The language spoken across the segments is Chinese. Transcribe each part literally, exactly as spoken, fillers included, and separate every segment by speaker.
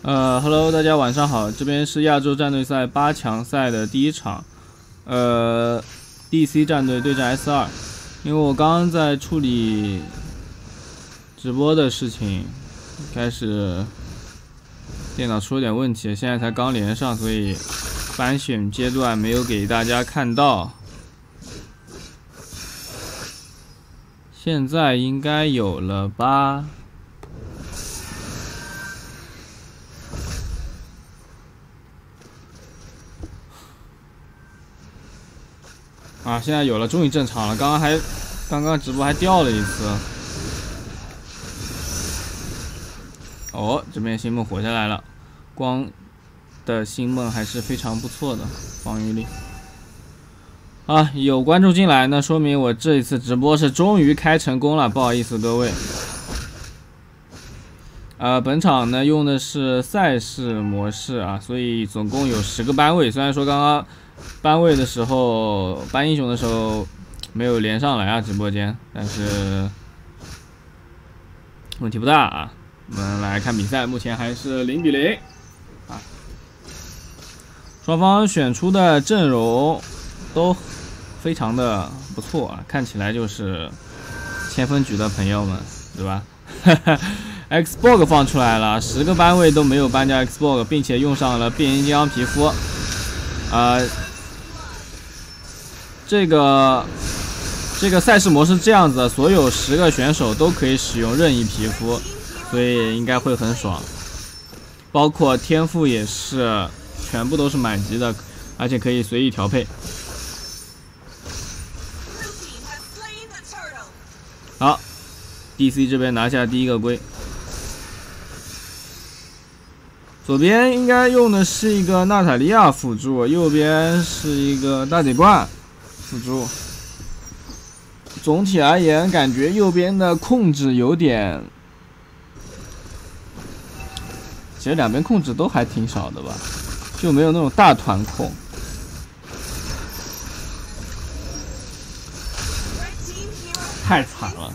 Speaker 1: 呃 ，Hello， 大家晚上好，这边是亚洲战队赛八强赛的第一场，呃 ，D C 战队对战 S 二，因为我刚刚在处理直播的事情，开始电脑出了点问题，现在才刚连上，所以番选阶段没有给大家看到，现在应该有了吧？ 啊，现在有了，终于正常了。刚刚还，刚刚直播还掉了一次。哦，这边星梦活下来了，光的星梦还是非常不错的防御力。啊，有观众进来，那说明我这一次直播是终于开成功了，不好意思各位。呃，本场呢用的是赛事模式啊，所以总共有十个班位。虽然说刚刚 班位的时候，搬英雄的时候没有连上来啊，直播间，但是问题不大啊。我们来看比赛，目前还是零比零啊。双方选出的阵容都非常的不错啊，看起来就是千分局的朋友们，对吧？Xbox 放出来了，十个班位都没有搬掉 Xbox， 并且用上了变形金刚皮肤，呃。 这个这个赛事模式这样子，所有十个选手都可以使用任意皮肤，所以应该会很爽。包括天赋也是全部都是满级的，而且可以随意调配。好 ，D C 这边拿下第一个龟。左边应该用的是一个娜塔莉亚辅助，右边是一个大铁罐 辅助，总体而言，感觉右边的控制有点，其实两边控制都还挺少的吧，就没有那种大团控。太惨了，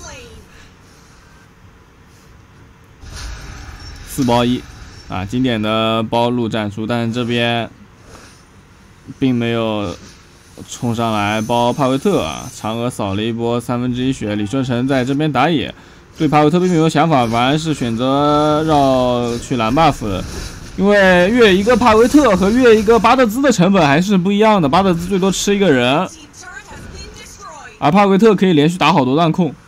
Speaker 1: 四包一啊，经典的包路战术，但是这边并没有 冲上来包帕维特啊！嫦娥扫了一波三分之一血，李舜臣在这边打野，对帕维特并没有想法，反而是选择绕去蓝 buff 的。因为越一个帕维特和越一个巴特兹的成本还是不一样的，巴特兹最多吃一个人，而帕维特可以连续打好多弹控。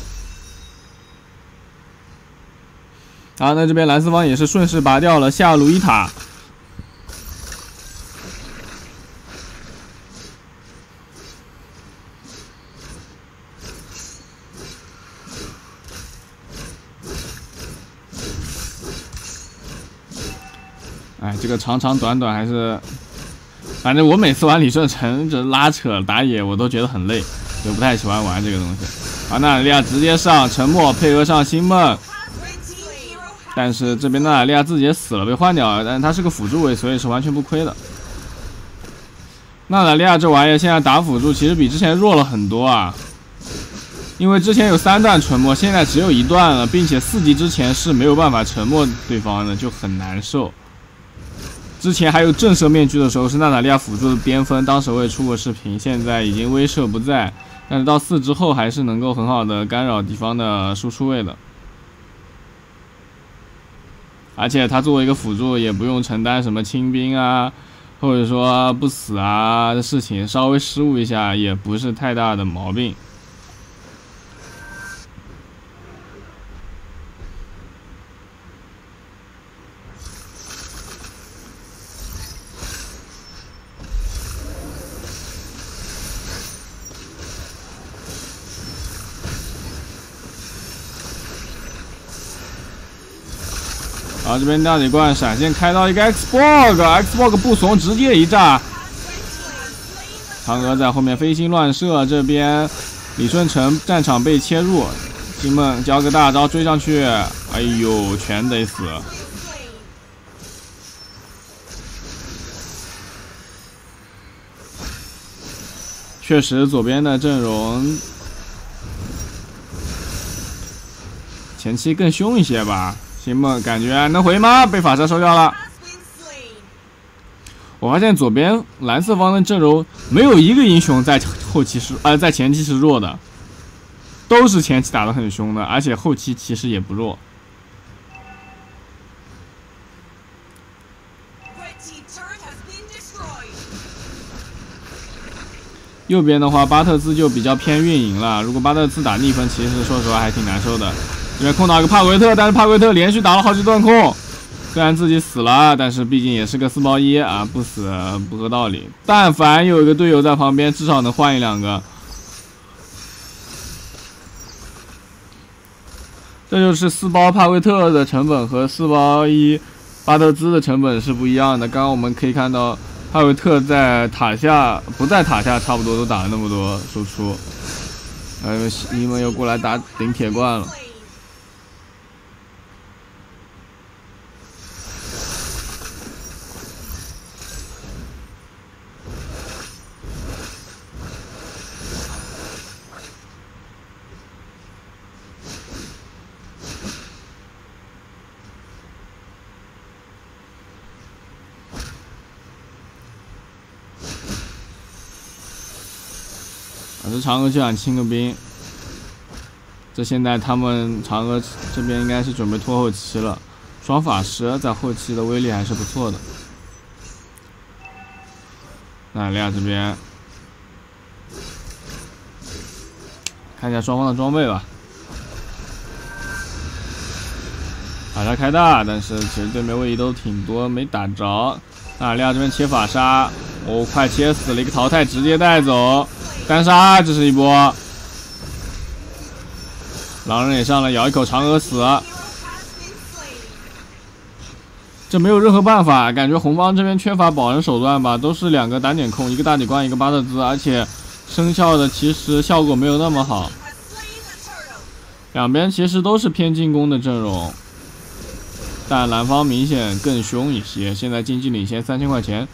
Speaker 1: 啊，那这边蓝四方也是顺势拔掉了下路一塔。 哎，这个长长短短还是，反正我每次玩李舜臣这拉扯打野，我都觉得很累，就不太喜欢玩这个东西。啊，娜塔莉亚直接上沉默，配合上星梦，但是这边娜塔莉亚自己也死了，被换掉了，但是他是个辅助位，所以是完全不亏的。娜塔莉亚这玩意现在打辅助其实比之前弱了很多啊，因为之前有三段沉默，现在只有一段了，并且四级之前是没有办法沉默对方的，就很难受。 之前还有震慑面具的时候，是娜塔莉亚辅助的边锋，当时我也出过视频。现在已经威慑不在，但是到四之后还是能够很好的干扰敌方的输出位的。而且他作为一个辅助，也不用承担什么清兵啊，或者说不死啊的事情，稍微失误一下也不是太大的毛病。 然后这边大铁罐闪现开到一个 Xbox，Xbox 不怂，直接一炸。嫦娥在后面飞星乱射，这边李舜臣战场被切入，星梦交个大招追上去，哎呦，全得死。确实，左边的阵容前期更凶一些吧， 星梦感觉能回吗？被法师收掉了。我发现左边蓝色方的阵容没有一个英雄在后期是呃在前期是弱的，都是前期打得很凶的，而且后期其实也不弱。右边的话，巴特兹就比较偏运营了。如果巴特兹打逆风，其实说实话还挺难受的。这边控到一个帕奎特，但是帕奎特连续打了好几段控，虽然自己死了，但是毕竟也是个四包一啊，不死不合道理。但凡有一个队友在旁边，至少能换一两个。这就是四包帕奎特的成本和四包一巴特兹的成本是不一样的。刚刚我们可以看到。帕维特在塔下不在塔下，差不多都打了那么多输出，呃，你们又过来打顶铁罐了。这嫦娥就想清个兵，这现在他们嫦娥这边应该是准备拖后期了。双法师在后期的威力还是不错的。那利亚这边看一下双方的装备吧。把他开大，但是其实对面位移都挺多，没打着。那利亚这边切法杀，哦，快切死了一个淘汰，直接带走。单杀，这是一波，狼人也上了，咬一口嫦娥死，这没有任何办法，感觉红方这边缺乏保人手段吧，都是两个单点控，一个大底关，一个巴特兹，而且生效的其实效果没有那么好，两边其实都是偏进攻的阵容，但蓝方明显更凶一些，现在竞技领先三千块钱。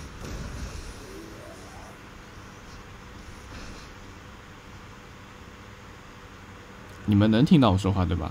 Speaker 1: 你们能听到我说话对吧？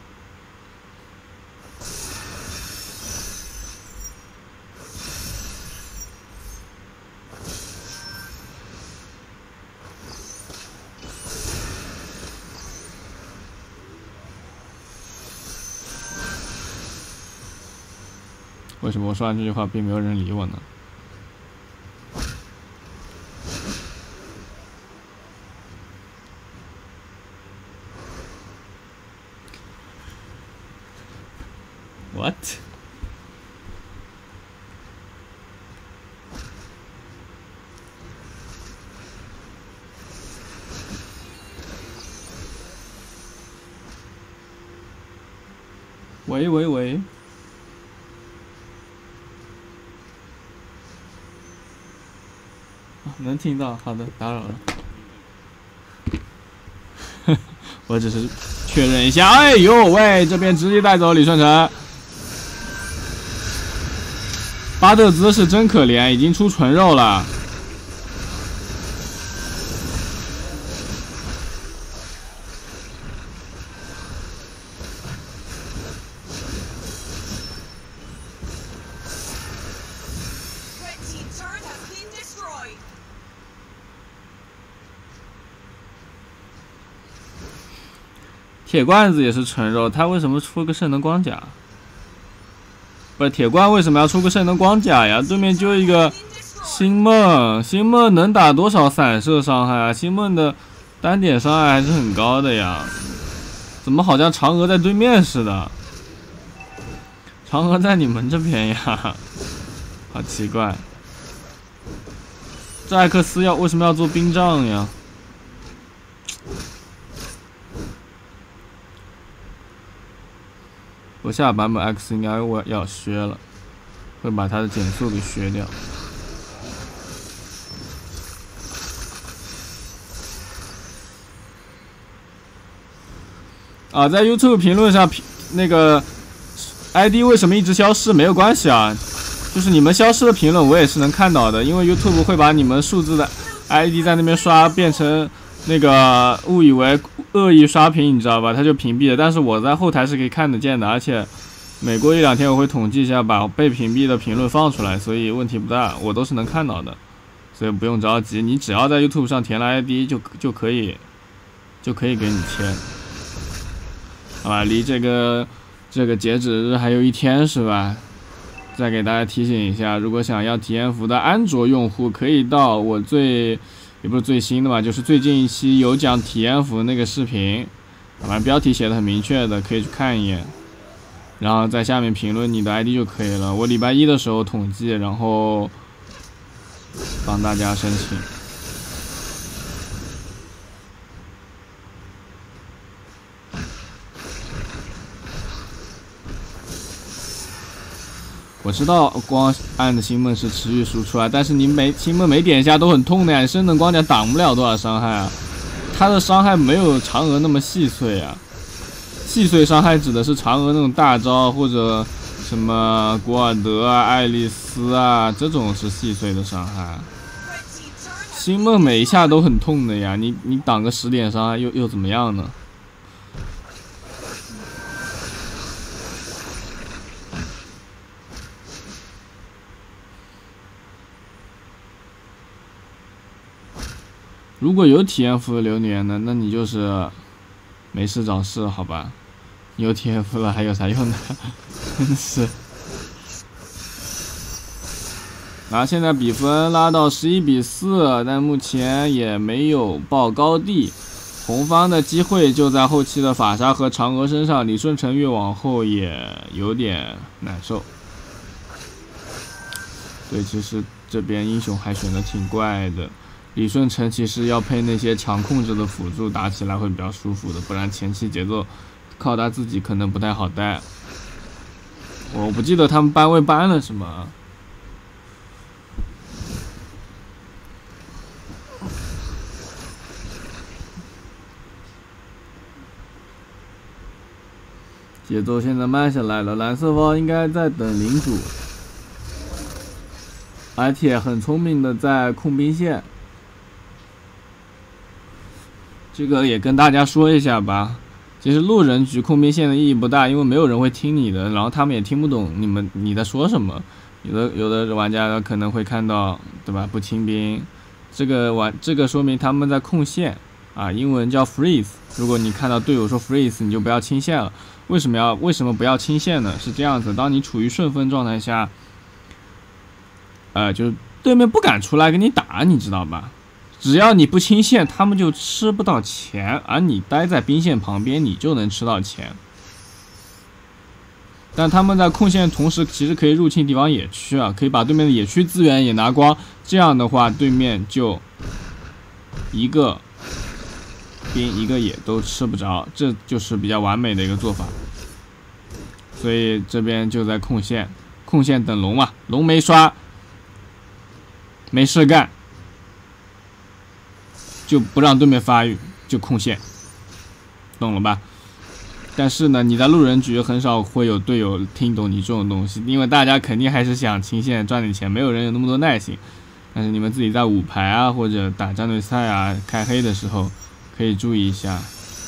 Speaker 1: 为什么我说完这句话并没有人理我呢？What？ 喂喂喂！啊，能听到，好的，打扰了。我只是确认一下。哎呦喂，这边直接带走李顺成。巴特兹是真可怜，已经出纯肉了。铁罐子也是纯肉，他为什么出个圣能光甲？不是铁罐为什么要出个圣能光甲呀？对面就一个星梦，星梦能打多少散射伤害啊？星梦的单点伤害还是很高的呀，怎么好像嫦娥在对面似的？嫦娥在你们这边呀，好奇怪。这艾克斯要为什么要做冰杖呀？我下版本 X 应该我要削了，会把它的减速给削掉。啊，在 YouTube 评论上评那个 I D 为什么一直消失没有关系啊，就是你们消失的评论我也是能看到的，因为 YouTube 会把你们数字的 I D 在那边刷变成那个误以为恶意刷屏，你知道吧？他就屏蔽了。但是我在后台是可以看得见的，而且每过一两天我会统计一下，把被屏蔽的评论放出来，所以问题不大，我都是能看到的，所以不用着急。你只要在 YouTube 上填了 I D 就就可以，就可以给你签。好吧，离这个这个截止日还有一天是吧？再给大家提醒一下，如果想要体验服的安卓用户，可以到我最也不是最新的吧，就是最近一期有讲体验服那个视频，好吧，标题写的很明确的，可以去看一眼。然后在下面评论你的 I D 就可以了。我礼拜一的时候统计，然后帮大家申请。我知道光按的星梦是持续输出啊，但是你每星梦每点一下都很痛的呀，升等光甲挡不了多少伤害啊，它的伤害没有嫦娥那么细碎啊。细碎伤害指的是嫦娥那种大招或者什么古尔德啊、爱丽丝啊，这种是细碎的伤害。星梦每一下都很痛的呀，你你挡个十点伤害又又怎么样呢？如果有体验服的流年呢，那你就是没事找事，好吧？有体验服了还有啥用呢？真是。然后现在比分拉到十一比四，但目前也没有报高地。红方的机会就在后期的法沙和嫦娥身上，李舜臣越往后也有点难受。对，其实这边英雄还选的挺怪的。李舜臣其实要配那些强控制的辅助，打起来会比较舒服的，不然前期节奏靠他自己可能不太好带。我不记得他们班位搬了什么。节奏现在慢下来了，蓝色方应该在等领主。而且很聪明的在控兵线。这个也跟大家说一下吧，其实路人局控兵线的意义不大，因为没有人会听你的，然后他们也听不懂你们你在说什么。有的有的玩家可能会看到，对吧？不清兵，这个玩这个说明他们在控线啊，英文叫 freeze。如果你看到队友说 freeze， 你就不要清线了。为什么要为什么不要清线呢？是这样子，当你处于顺风状态下，呃，就是对面不敢出来跟你打，你知道吧？只要你不清线，他们就吃不到钱，而你待在兵线旁边，你就能吃到钱。但他们在控线同时，其实可以入侵敌方野区啊，可以把对面的野区资源也拿光。这样的话，对面就一个兵一个野都吃不着，这就是比较完美的一个做法。所以这边就在控线，控线等龙嘛，龙没刷，没事干。就不让对面发育，就控线，懂了吧？但是呢，你在路人局很少会有队友听懂你这种东西，因为大家肯定还是想清线赚点钱，没有人有那么多耐心。但是你们自己在五排啊，或者打战队赛啊、开黑的时候，可以注意一下。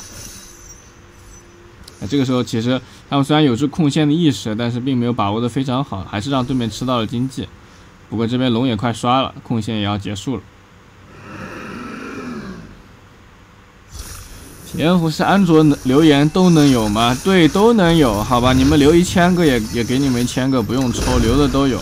Speaker 1: 那这个时候其实他们虽然有这控线的意识，但是并没有把握的非常好，还是让对面吃到了经济。不过这边龙也快刷了，控线也要结束了。体验服是安卓留言都能有吗？对，都能有，好吧，你们留一千个也也给你们一千个，不用抽，留的都有。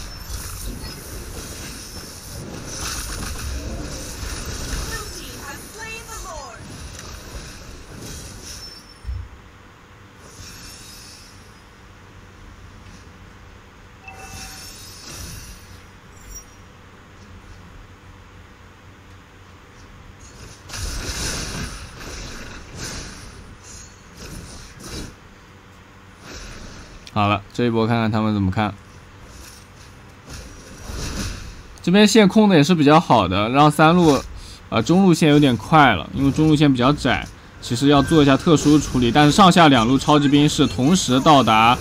Speaker 1: 好了，这一波看看他们怎么看。这边线控的也是比较好的，让三路，呃，中路线有点快了，因为中路线比较窄，其实要做一下特殊处理。但是上下两路超级兵是同时到达，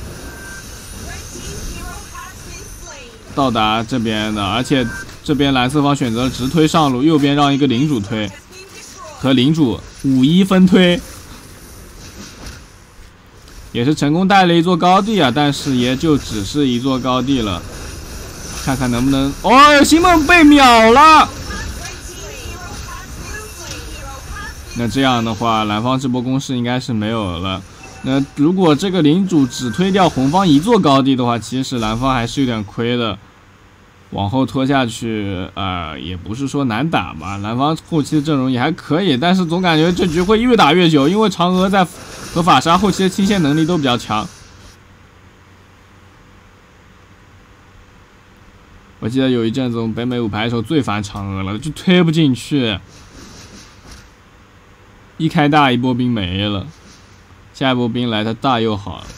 Speaker 1: 到达这边的，而且这边蓝色方选择了直推上路，右边让一个领主推，和领主五一分推。 也是成功带了一座高地啊，但是也就只是一座高地了。看看能不能……哦，星梦被秒了。那这样的话，蓝方这波攻势应该是没有了。那如果这个领主只推掉红方一座高地的话，其实蓝方还是有点亏的。往后拖下去，呃，也不是说难打吧。蓝方后期的阵容也还可以，但是总感觉这局会越打越久，因为嫦娥在和法沙后期的清线能力都比较强。我记得有一阵子我们北美五排的时候最烦嫦娥了，就推不进去，一开大一波兵没了，下一波兵来他大又好了，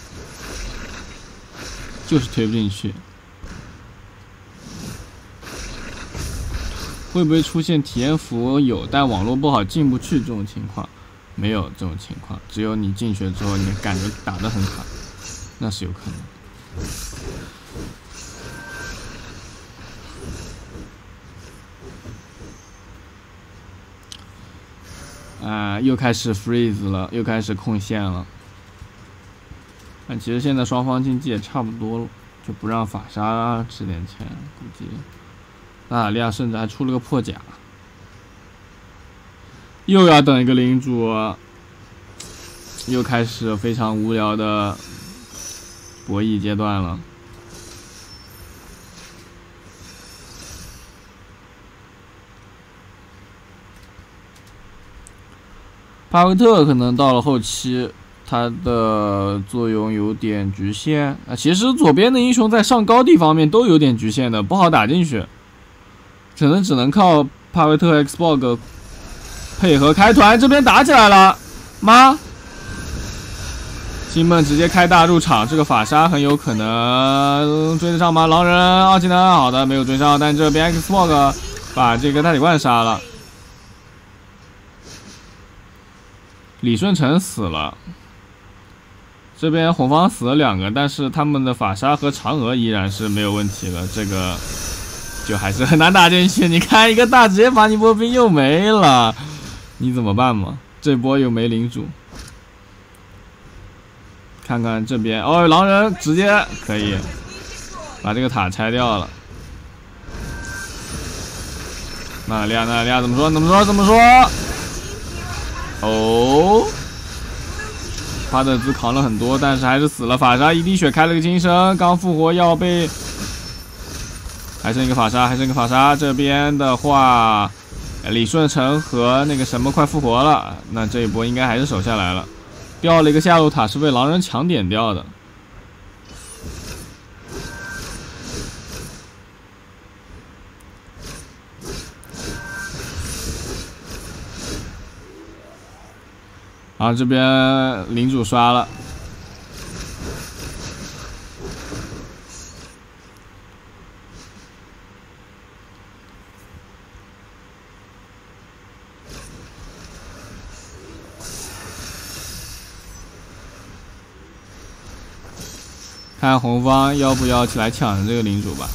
Speaker 1: 就是推不进去。会不会出现体验服有但网络不好进不去这种情况？没有这种情况，只有你进去之后你感觉打得很卡，那是有可能。啊、呃，又开始 freeze 了，又开始控线了。但其实现在双方经济也差不多了，就不让法沙吃点钱，估计。纳塔利亚甚至还出了个破甲，又要等一个领主，又开始非常无聊的博弈阶段了。帕维特可能到了后期，它的作用有点局限啊。其实左边的英雄在上高地方面都有点局限的，不好打进去。只能只能靠帕维特 Xbox 配合开团，这边打起来了吗？星梦直接开大入场，这个法沙很有可能追得上吗？狼人奥技能好的没有追上，但这边 Xbox 把这个大铁罐杀了。李舜臣死了，这边红方死了两个，但是他们的法沙和嫦娥依然是没有问题了，这个。就还是很难打进去，你看一个大直接把你波兵又没了，你怎么办嘛？这波又没领主，看看这边哦，狼人直接可以把这个塔拆掉了。纳塔利亚，纳塔利亚怎么说？怎么说？怎么说？哦，帕特兹扛了很多，但是还是死了。法沙一滴血开了个金身，刚复活要被。还剩一个法沙，还剩一个法沙。这边的话，李舜臣和那个什么快复活了，那这一波应该还是守下来了。掉了一个下路塔，是被狼人抢点掉的。然后这边领主刷了。看红方要不要起来抢这个领主吧。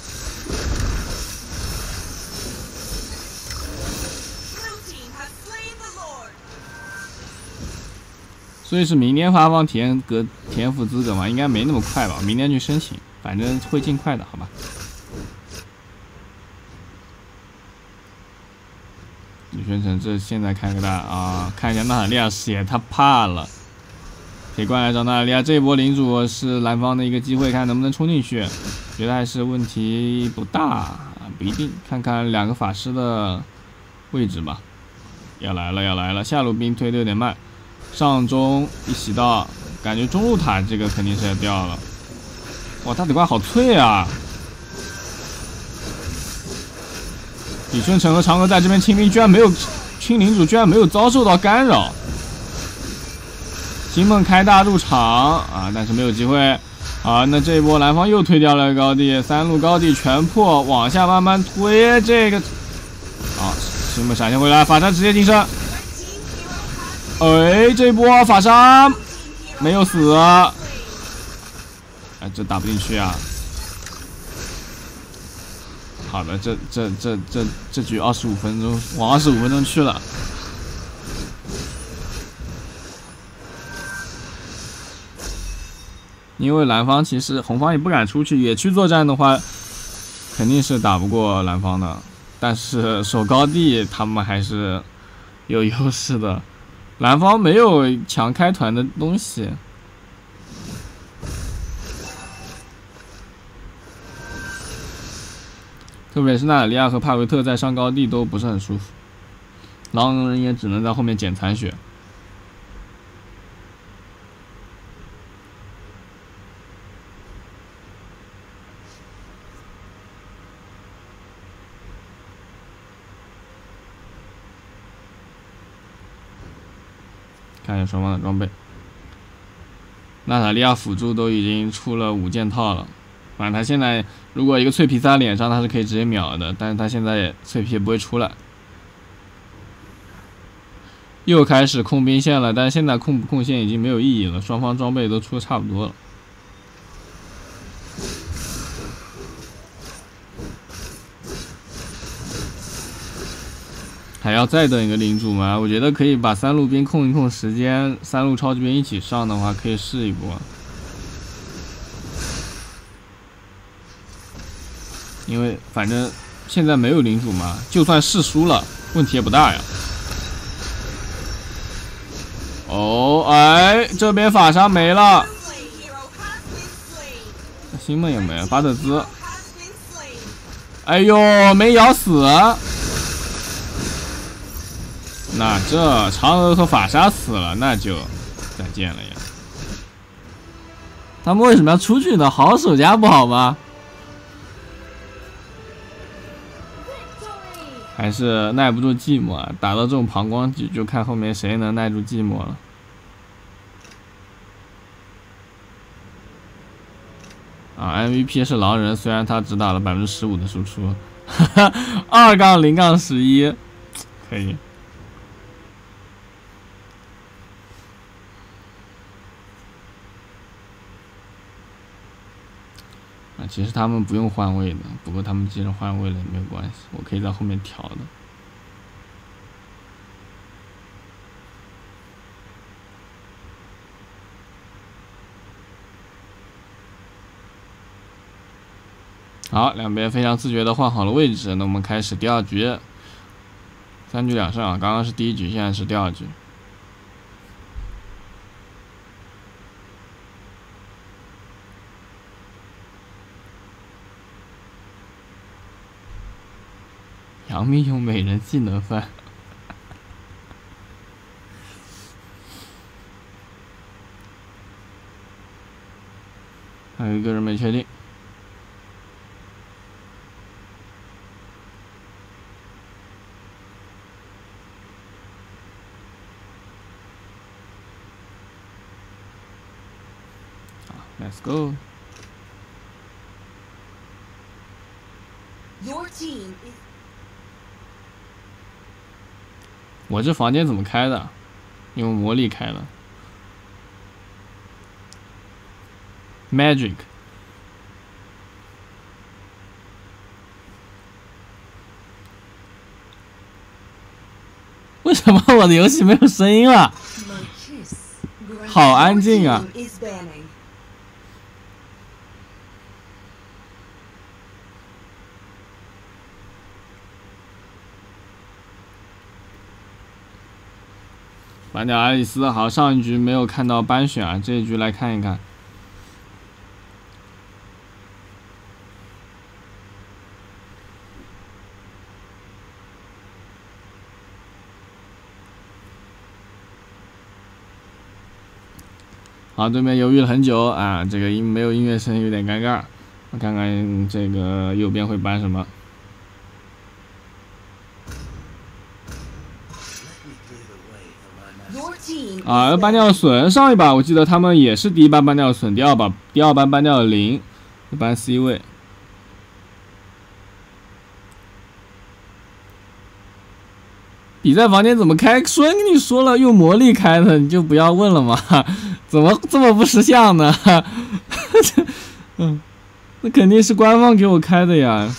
Speaker 1: 所以是明年发放体验格体验服资格吗？应该没那么快吧，明年去申请，反正会尽快的，好吧。李宣成这现在开个大啊，看一下纳塔利亚视野，他怕了。铁罐来找纳塔利亚，这一波领主是蓝方的一个机会，看能不能冲进去。觉得还是问题不大，不一定。看看两个法师的位置吧。要来了，要来了！下路兵推的有点慢，上中一洗到，感觉中路塔这个肯定是要掉了。哇，大铁罐好脆啊！李舜臣和嫦娥在这边清兵，居然没有清领主，居然没有遭受到干扰。星梦开大入场啊，但是没有机会啊。那这一波蓝方又推掉了高地，三路高地全破，往下慢慢推这个。好，星梦闪现回来，法沙直接晋升。哎，这一波法沙没有死，哎，这打不进去啊。好的，这这这这这局二十五分钟往二十五分钟去了。 因为蓝方其实红方也不敢出去，野区作战的话，肯定是打不过蓝方的。但是守高地他们还是有优势的，蓝方没有强开团的东西。特别是纳里亚和帕维特在上高地都不是很舒服，狼人也只能在后面捡残血。看一下双方的装备，娜塔莉亚辅助都已经出了五件套了。反正他现在如果一个脆皮在他脸上，他是可以直接秒的，但是他现在也脆皮也不会出来。又开始控兵线了，但是现在控不控线已经没有意义了，双方装备都出的差不多了。还要再等一个领主吗？我觉得可以把三路兵控一控时间，三路超级兵一起上的话，可以试一波。因为反正现在没有领主嘛，就算是输了，问题也不大呀。哦，哎，这边法伤没了，星梦也没了，巴特兹，哎呦，没咬死。那这嫦娥和法沙死了，那就再见了呀。他们为什么要出去呢？好守家不好吗？还是耐不住寂寞啊！打到这种膀胱局，就看后面谁能耐住寂寞了。啊 ，M V P 是狼人，虽然他只打了百分之十五的输出，哈哈，二杠零杠十一，可以。啊，其实他们不用换位的，不过他们既然换位了也没有关系，我可以在后面调的。好，两边非常自觉的换好了位置，那我们开始第二局，三局两胜啊，刚刚是第一局，现在是第二局。杨幂用美人技能翻，还有一个人没确定。好 ，Let's go。Your team is 我这房间怎么开的？用魔力开的。Magic。为什么我的游戏没有声音了？好安静啊！板鸟爱丽丝，好，上一局没有看到班选啊，这一局来看一看。好，对面犹豫了很久啊，这个音没有音乐声，有点尴尬。我看看这个右边会搬什么。啊，搬掉了隼，上一把我记得他们也是第一班搬掉了隼，第二把第二班搬掉了零，一般 C 位。比赛房间怎么开？说跟你说了，用魔力开的，你就不要问了嘛。怎么这么不识相呢？嗯，那肯定是官方给我开的呀。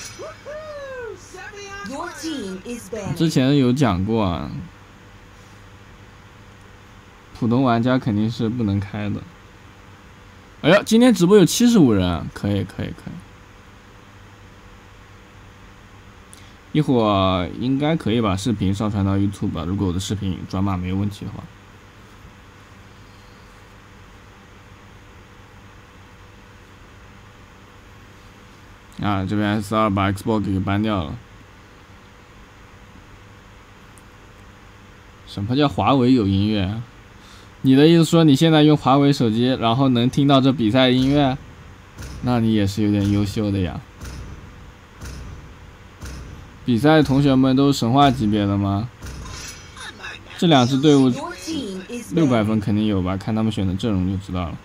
Speaker 1: 之前有讲过啊。普通玩家肯定是不能开的。 哎呀，今天直播有七十五人，可以可以可以。一会儿应该可以把视频上传到 YouTube 吧，如果我的视频转码没有问题的话。啊，这边 S 二把 Xbox 给搬掉了。什么叫华为有音乐？你的意思说你现在用华为手机，然后能听到这比赛音乐？那你也是有点优秀的呀。比赛的同学们都是神话级别的吗？这两支队伍六百分肯定有吧？看他们选的阵容就知道了。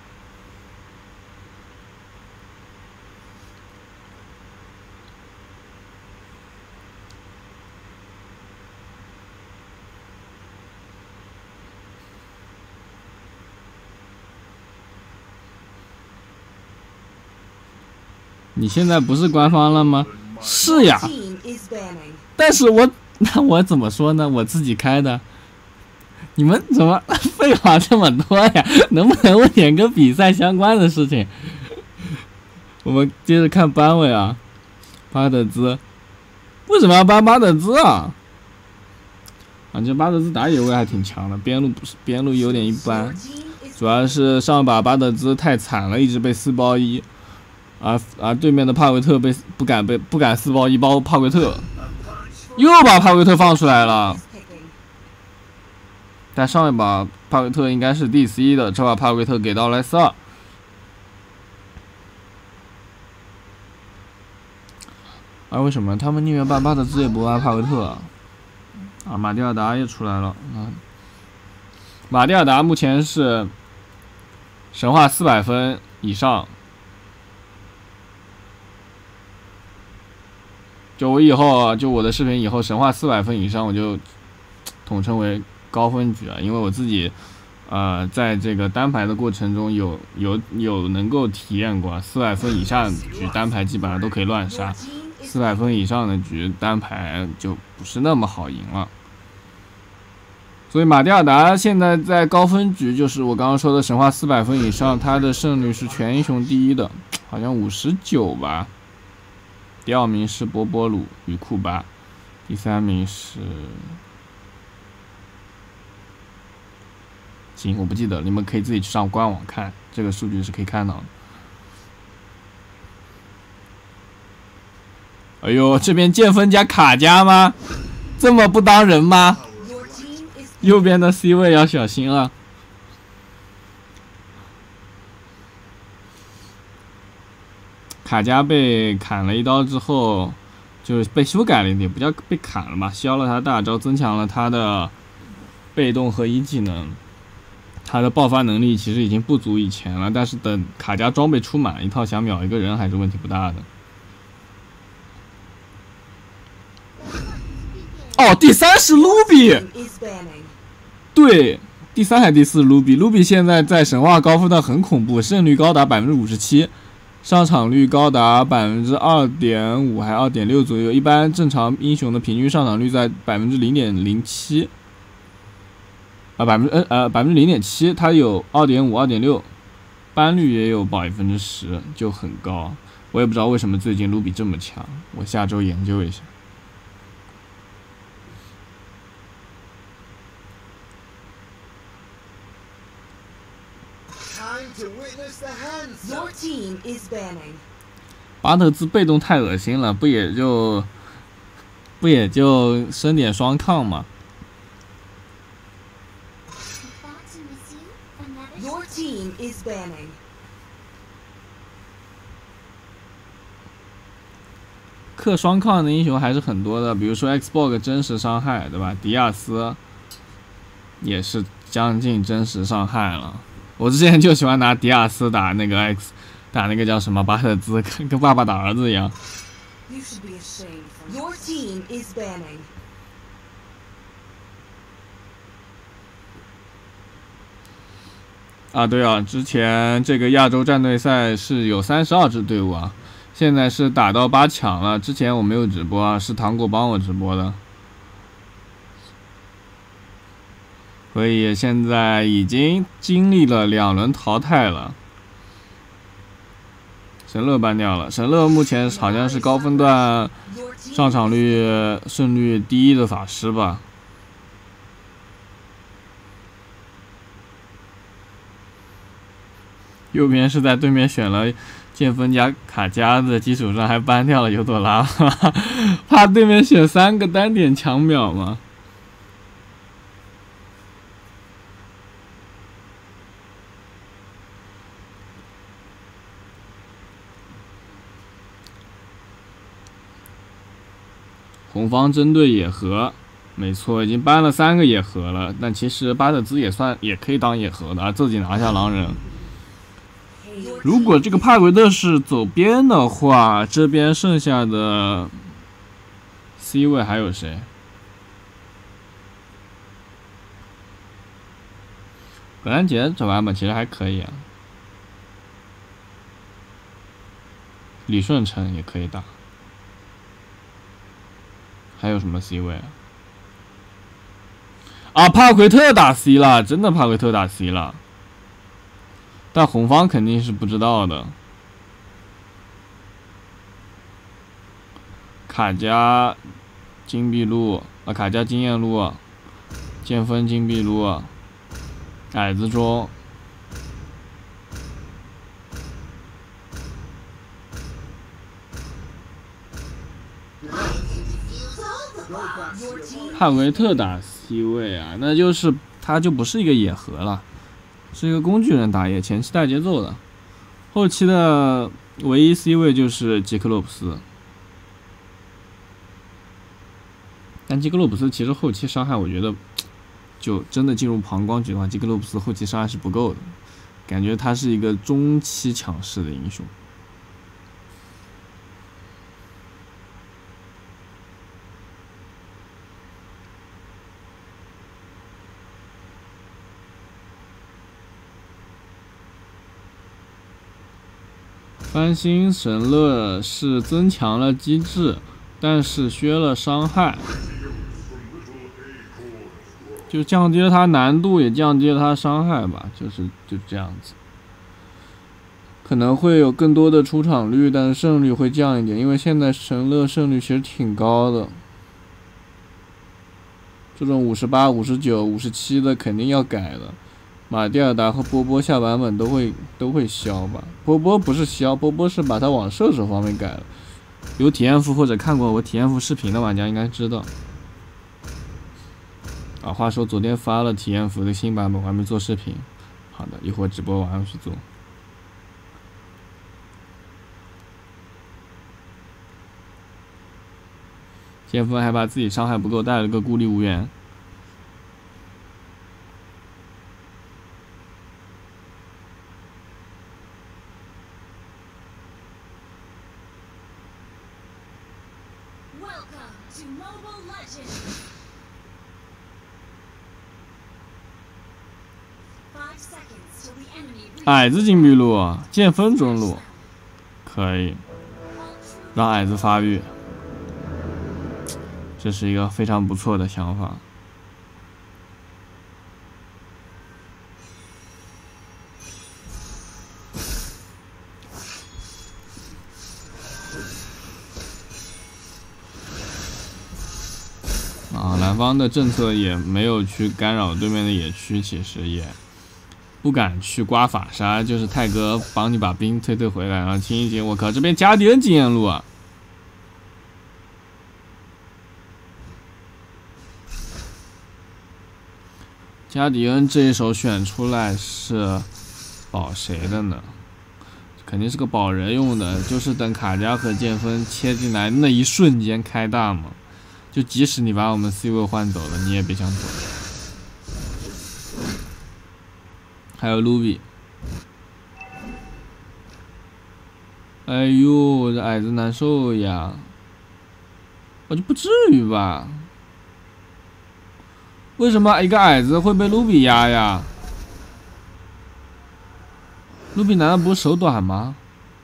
Speaker 1: 你现在不是官方了吗？是呀，但是我那我怎么说呢？我自己开的。你们怎么废话这么多呀？能不能问点跟比赛相关的事情？我们接着看班委啊，巴德兹，为什么要搬巴德兹啊？啊，这巴德兹打野位还挺强的，边路不是边路有点一般，主要是上把巴德兹太惨了，一直被四包一。而而对面的帕维特被不敢被不敢四包一包帕维特，又把帕维特放出来了。但上一把帕维特应该是 D C 的，这把帕维特给到了 S 二。而为什么他们宁愿办巴德兹也不办帕维特啊？啊，马蒂尔达也出来了啊！马蒂尔达目前是神话四百分以上。就我以后，就我的视频以后，神话四百分以上，我就统称为高分局啊，因为我自己，呃，在这个单排的过程中有有有能够体验过，四百分以下的局单排基本上都可以乱杀，四百分以上的局单排就不是那么好赢了。所以马蒂尔达现在在高分局，就是我刚刚说的神话四百分以上，他的胜率是全英雄第一的，好像五十九吧。第二名是波波鲁与库巴，第三名是，行，我不记得，你们可以自己去上官网看，这个数据是可以看到的。哎呦，这边剑锋加卡加吗？这么不当人吗？右边的 C 位要小心了。卡加被砍了一刀之后，就是被修改了一点，不叫被砍了嘛，削了他大招，增强了他的被动和一技能，他的爆发能力其实已经不足以前了，但是等卡加装备出满，一套想秒一个人还是问题不大的。哦，第三是卢比，对，第三还是第四卢比？卢比现在在神话高分的很恐怖，胜率高达百分之五十七。上场率高达百分之二点五还二点六左右，一般正常英雄的平均上场率在百分之零点零七，啊百分之呃呃百分之零点七，它有二点五、二点六，班率也有百分之十，就很高。我也不知道为什么最近卢比这么强，我下周研究一下。巴特兹被动太恶心了，不也就不也就升点双抗嘛？克双抗的英雄还是很多的，比如说 Xbox 真实伤害，对吧？迪亚斯也是将近真实伤害了。我之前就喜欢拿迪亚斯打那个 X， 打那个叫什么巴特兹，跟跟爸爸打儿子一样。啊，对啊，之前这个亚洲战队赛是有三十二支队伍啊，现在是打到八强了。之前我没有直播啊，是糖果帮我直播的。所以现在已经经历了两轮淘汰了， 神乐搬掉了，神乐目前好像是高分段上场率胜率第一的法师吧。右边是在对面选了剑锋加卡加的基础上，还搬掉了尤朵拉，怕对面选三个单点抢秒吗？红方针对野核，没错，已经搬了三个野核了。但其实巴特兹也算也可以当野核的，自己拿下狼人。如果这个帕奎特是走边的话，这边剩下的 C 位还有谁？格兰杰这版本其实还可以啊，李舜臣也可以打。还有什么 C 位啊？啊，帕奎特打 C 了，真的帕奎特打 C 了。但红方肯定是不知道的。卡加金币路啊，卡加经验路，剑锋金币路，矮子中。帕维特打 C 位啊，那就是他就不是一个野核了，是一个工具人打野，前期带节奏的，后期的唯一 C 位就是吉克洛普斯。但吉克洛普斯其实后期伤害，我觉得就真的进入膀胱局的话，吉克洛普斯后期伤害是不够的，感觉他是一个中期强势的英雄。翻新神乐是增强了机制，但是削了伤害，就降低了它难度，也降低了它伤害吧，就是就这样子。可能会有更多的出场率，但是胜率会降一点，因为现在神乐胜率其实挺高的。这种五十八、五十九、五十七的肯定要改的。马蒂尔达和波波下版本都会都会消吧？波波不是消，波波是把它往射手方面改了。有体验服或者看过我体验服视频的玩家应该知道。啊，话说昨天发了体验服的新版本，我还没做视频。好的，一会儿直播完我去做。剑锋还把自己伤害不够带了个孤立无援。矮子金币路，剑锋中路，可以让矮子发育，这是一个非常不错的想法。啊，蓝方的政策也没有去干扰对面的野区，其实也不敢去刮法杀，就是泰哥帮你把兵推推回来，然后清一清。我靠，这边加迪恩经验路啊！加迪恩这一手选出来是保谁的呢？肯定是个保人用的，就是等卡加和剑锋切进来那一瞬间开大嘛。就即使你把我们 C 位换走了，你也别想走。还有卢比，哎呦，这矮子难受呀！我就不至于吧？为什么一个矮子会被卢比压呀？卢比难道不是手短吗？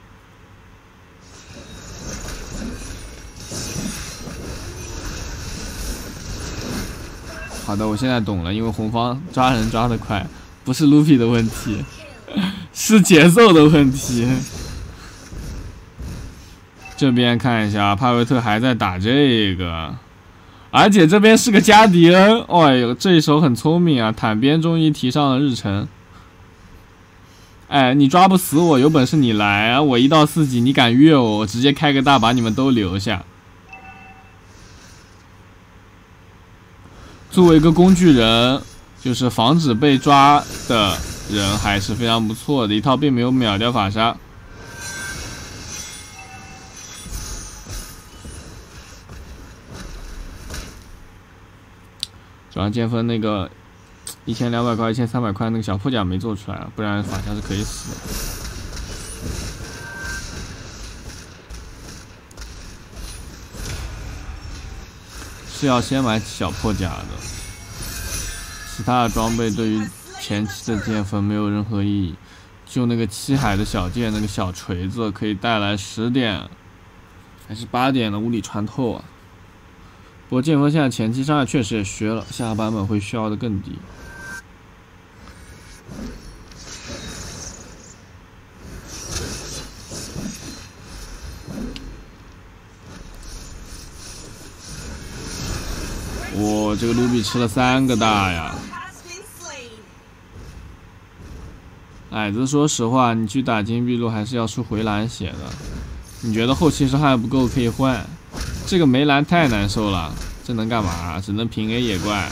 Speaker 1: 好的，我现在懂了，因为红方抓人抓得快，不是卢比的问题，是节奏的问题。 这边看一下，帕维特还在打这个，而且这边是个加迪恩。哎呦，这一手很聪明啊！坦边终于提上了日程。哎，你抓不死我，有本事你来啊！我一到四级，你敢越我，我直接开个大把你们都留下。作为一个工具人，就是防止被抓的人，还是非常不错的。一套并没有秒掉法杀。 主要剑锋那个一千两百块、一千三百块那个小破甲没做出来啊，不然法侠是可以死的。是要先买小破甲的，其他的装备对于前期的剑锋没有任何意义。就那个七海的小剑，那个小锤子可以带来十点还是八点的物理穿透啊。 不过剑锋现在前期伤害确实也削了，下个版本会削的更低。哇，这个卢比吃了三个大呀！矮子，说实话，你去打金币路还是要出回蓝血的。你觉得后期伤害不够可以换。 这个没蓝太难受了，这能干嘛？只能平 A 野怪。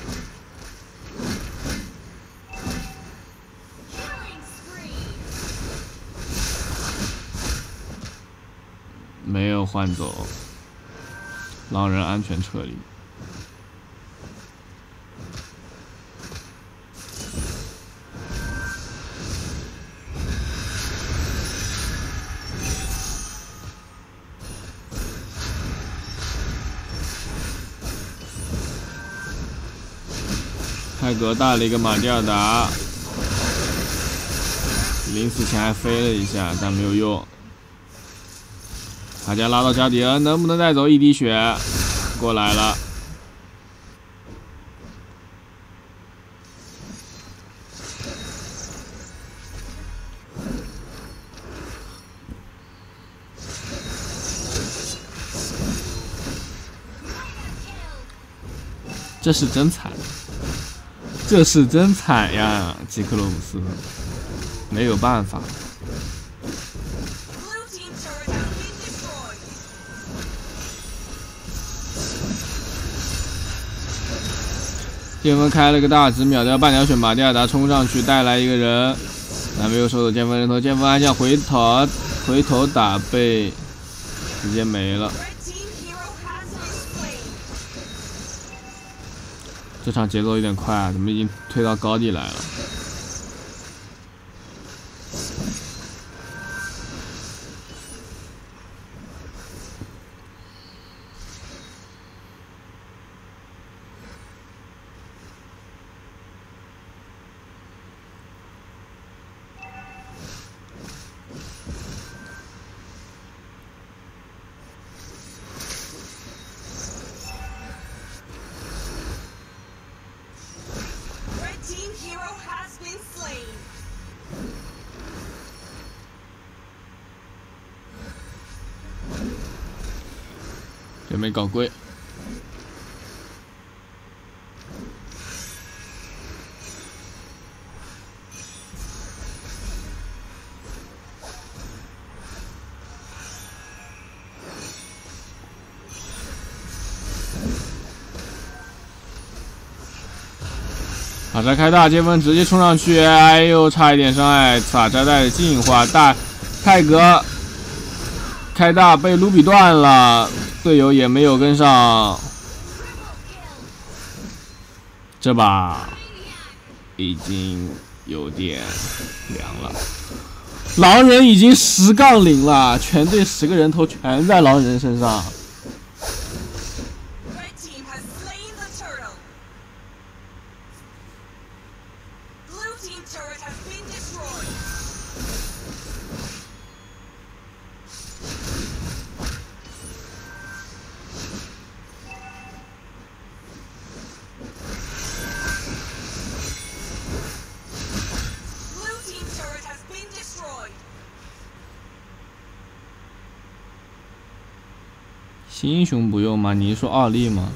Speaker 1: 没有换走，狼人安全撤离。泰格带了一个马蒂尔达，临死前还飞了一下，但没有用。卡加拉到加迪恩，能不能带走一滴血？过来了。这是真惨。 这是真惨呀，吉克罗姆斯，没有办法。剑锋开了个大直，秒掉半条血，马蒂尔达冲上去带来一个人，但没有收走剑锋人头，剑锋还想回头，回头打被直接没了。 这场节奏有点快啊，怎么已经推到高地来了？这没搞贵。法扎开大，剑锋直接冲上去，哎呦，差一点伤害。法扎带着进化，大泰格开大被卢比断了。 队友也没有跟上，这把已经有点凉了。狼人已经十杠零了，全队十个人头全在狼人身上。 新英雄不用吗？你是说二力吗？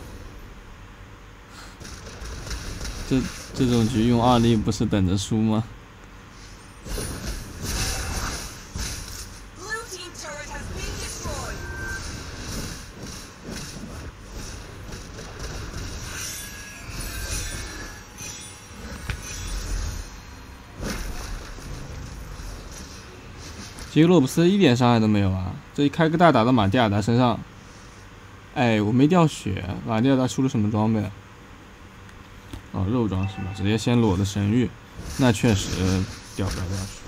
Speaker 1: 这这种局用二力不是等着输吗？杰克洛普斯一点伤害都没有啊！这一开个大打到马蒂尔达身上，哎，我没掉血，马蒂尔达出了什么装备？哦，肉装是吧？直接先裸的神域，那确实掉不了多少血。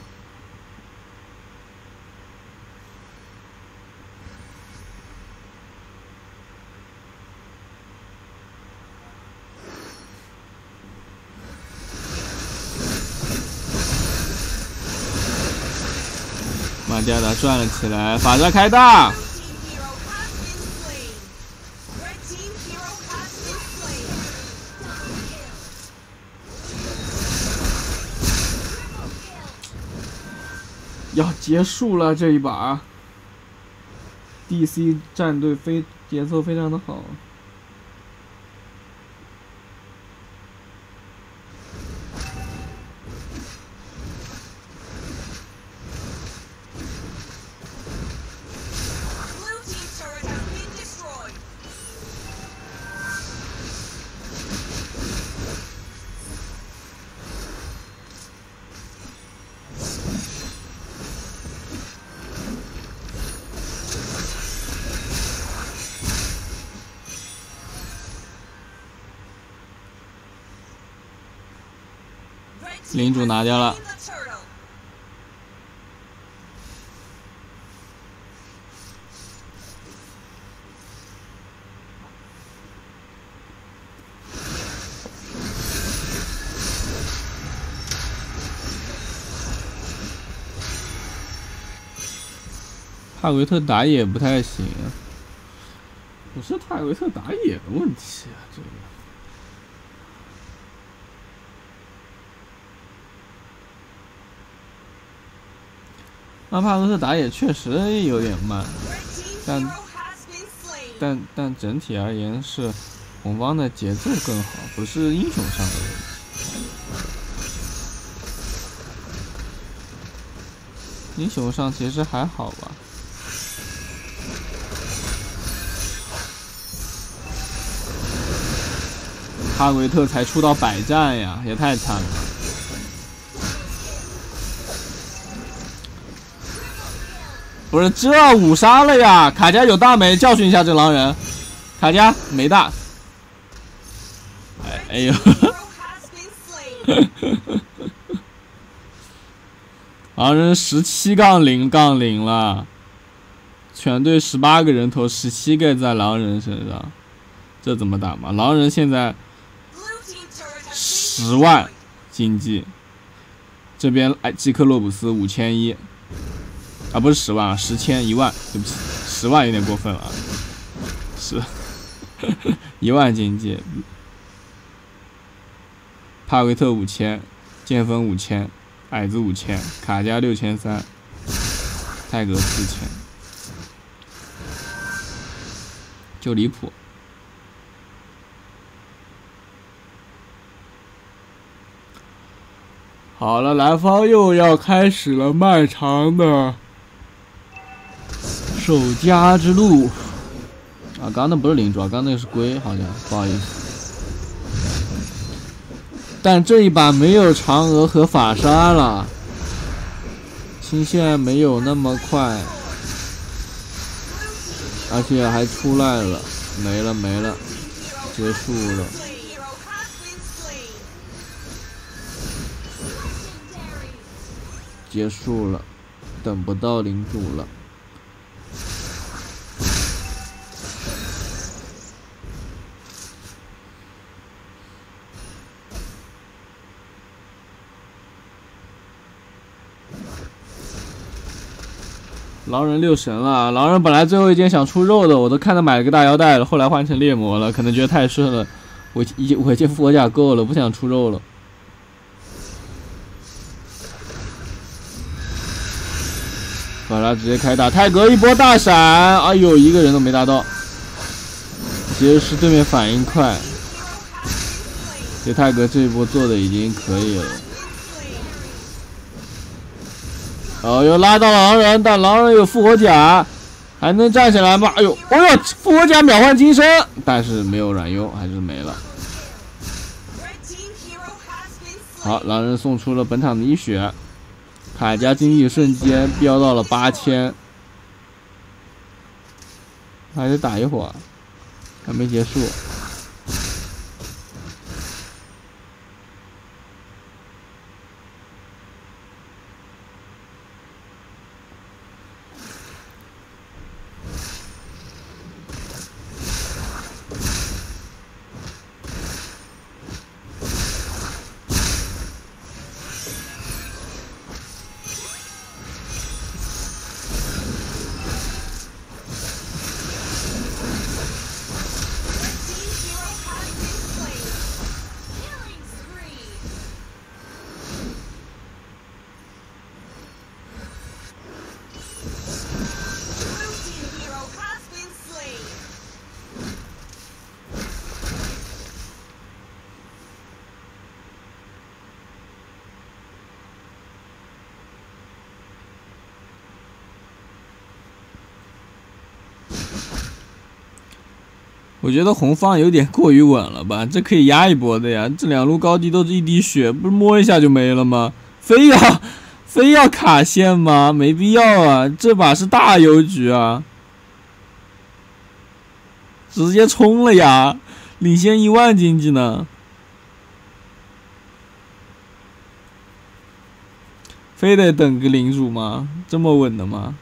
Speaker 1: 马蒂尔达转了起来，法则开大。要结束了这一把 ，D C 战队非节奏非常的好。领主拿掉了，帕维特打野不太行，不是帕维特打野的问题啊，这个。阿帕维特打野确实有点慢，但但但整体而言是红方的节奏更好，不是英雄上的问题。英雄上其实还好吧。哈维特才出到百战呀，也太惨了。不是这五杀了呀！卡加有大没？教训一下这狼人。卡加没大。哎哎呦！狼人十七杠零杠零了，全队十八个人头，十七个在狼人身上，这怎么打嘛？狼人现在十万经济，这边哎基克洛普斯五千一。啊，不是十万啊，十千一万，对不起，十万有点过分了，是一万经济。帕维特五千，剑锋五千，矮子五千，卡加六千三，泰格四千，就离谱。好了，蓝方又要开始了漫长的守家之路啊！刚刚那不是领主啊，刚刚那个是龟，好像不好意思。但这一把没有嫦娥和法沙了，清线没有那么快，而且还出来了，没了没了，结束了。结束了，等不到领主了。狼人六神了，狼人本来最后一件想出肉的，我都看他买了个大腰带了，后来换成猎魔了，可能觉得太顺了，我已我已经佛甲够了，不想出肉了。本拉直接开打，泰格一波大闪，哎呦，一个人都没打到。其实是对面反应快，这泰格这一波做的已经可以了。哦，又拉到了狼人，但狼人有复活甲，还能站起来吗？哎呦，哎呦，复活甲秒换金身，但是没有软优，还是没了。好，狼人送出了本场的一血，卡加经济瞬间飙到了八千，还得打一会儿，还没结束。我觉得红方有点过于稳了吧，这可以压一波的呀。这两路高地都是一滴血，不是摸一下就没了吗？非要非要卡线吗？没必要啊，这把是大邮局啊，直接冲了呀，领先一万经济呢。非得等个领主吗？这么稳的吗？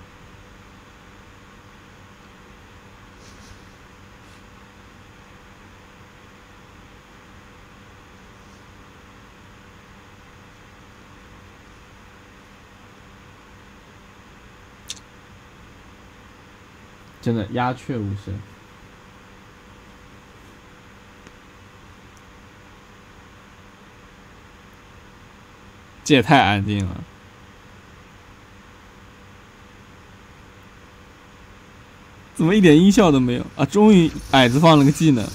Speaker 1: 真的鸦雀无声，这也太安静了。怎么一点音效都没有啊？终于矮子放了个技能，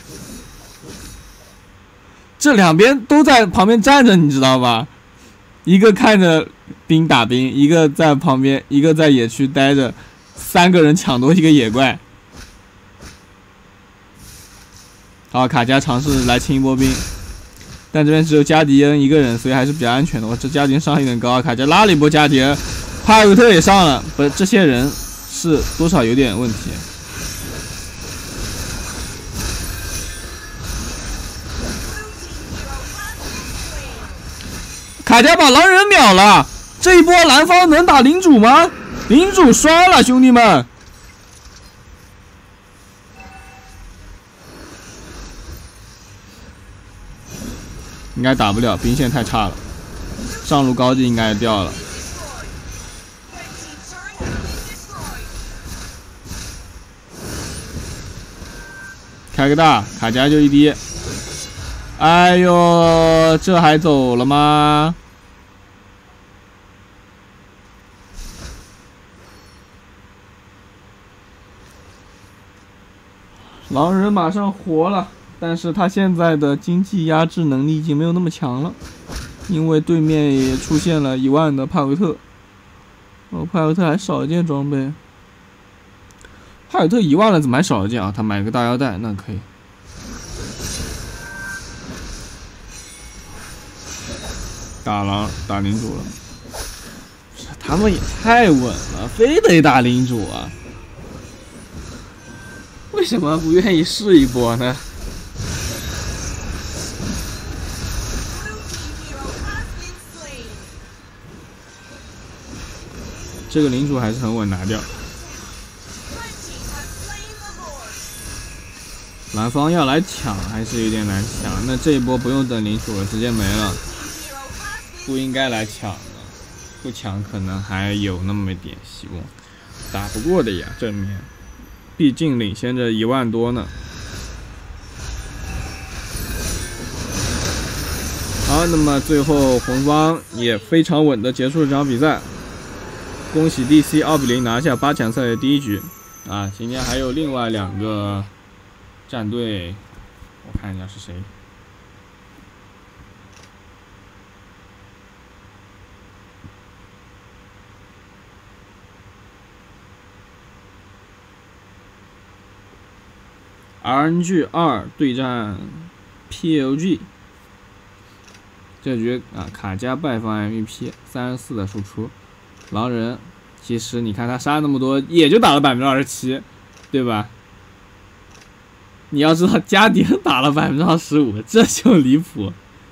Speaker 1: 这两边都在旁边站着，你知道吧？一个看着兵打兵，一个在旁边，一个在野区待着。三个人抢夺一个野怪，好，卡加尝试来清一波兵，但这边只有加迪恩一个人，所以还是比较安全的。我这加迪恩伤有点高，卡加拉了一波加迪恩，帕维特也上了，不是这些人是多少有点问题。卡加把狼人秒了，这一波蓝方能打领主吗？领主刷了，兄弟们！应该打不了，兵线太差了，上路高地应该掉了。开个大，卡加就一滴。哎呦，这还走了吗？狼人马上活了，但是他现在的经济压制能力已经没有那么强了，因为对面也出现了一万的帕维特。哦，帕维特还少一件装备。帕维特一万了，怎么还少一件啊？他买个大腰带，那可以。打狼打领主了，他们也太稳了，非得打领主啊！为什么不愿意试一波呢？这个领主还是很稳，拿掉。蓝方要来抢还是有点难抢，那这一波不用等领主了，直接没了。不应该来抢的，不抢可能还有那么点希望，打不过的呀，正面。毕竟领先着一万多呢。好，那么最后红方也非常稳的结束了这场比赛。 恭喜 D C 二比零拿下八强赛的第一局啊！今天还有另外两个战队，我看一下是谁。 R N G 二对战 P L G， 这局啊，卡加拜放 M V P， 三十四的输出。狼人其实你看他杀那么多，也就打了百分之二十七，对吧？你要知道加点打了百分之二十五，这就离谱。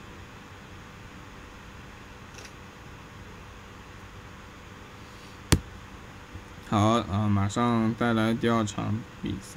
Speaker 1: 好啊，马上带来第二场比赛。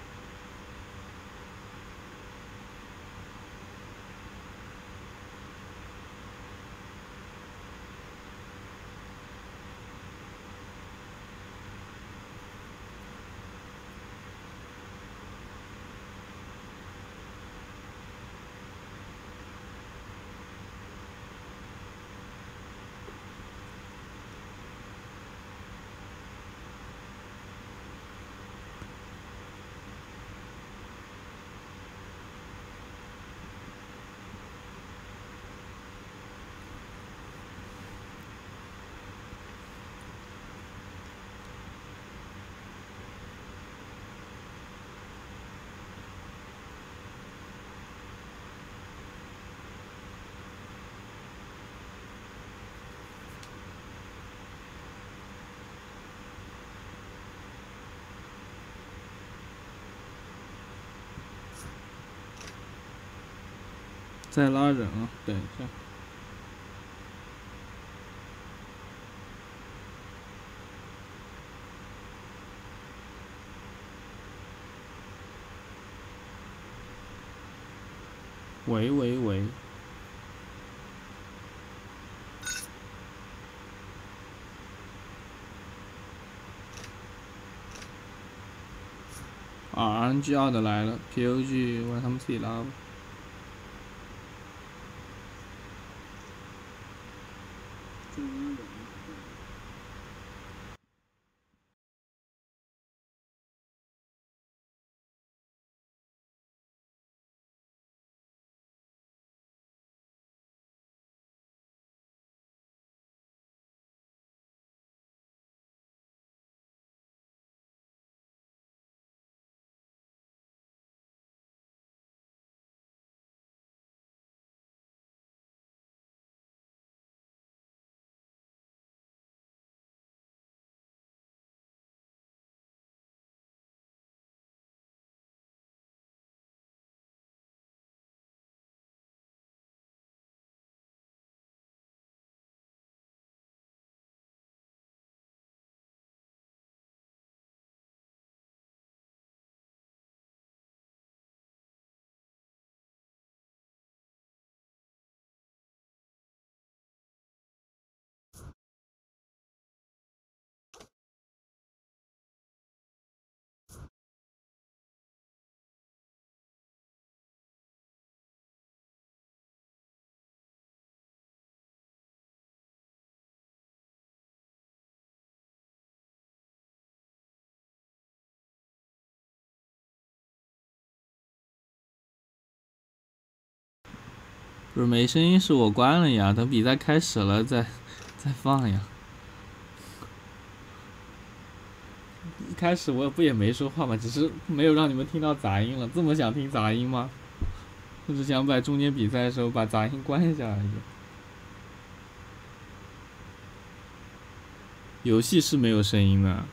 Speaker 1: 再拉人啊！等一下。喂喂喂！啊 ，R N G 二的来了 ，P O G 让他们自己拉吧。不是没声音，是我关了呀。等比赛开始了再再放呀。一开始我不也没说话嘛，只是没有让你们听到杂音了。这么想听杂音吗？我只想把中间比赛的时候把杂音关一下而已。游戏是没有声音的。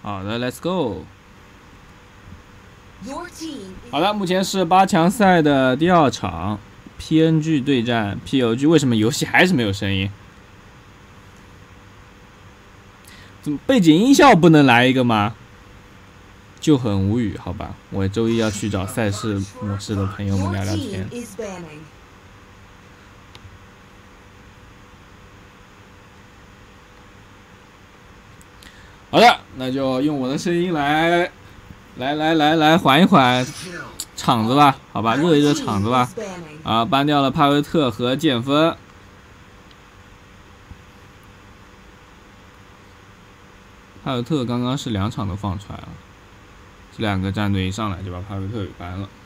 Speaker 1: 好的 ，Let's go。好的，目前是八强赛的第二场 ，P N G 对战 P O G。为什么游戏还是没有声音？怎么背景音效不能来一个吗？就很无语，好吧。我周一要去找赛事模式的朋友们聊聊天。好的，那就用我的声音来，来来来来缓一缓场子吧，好吧，热一热场子吧。啊，搬掉了帕维特和剑锋。帕维特刚刚是两场都放出来了，这两个战队一上来就把帕维特给搬了。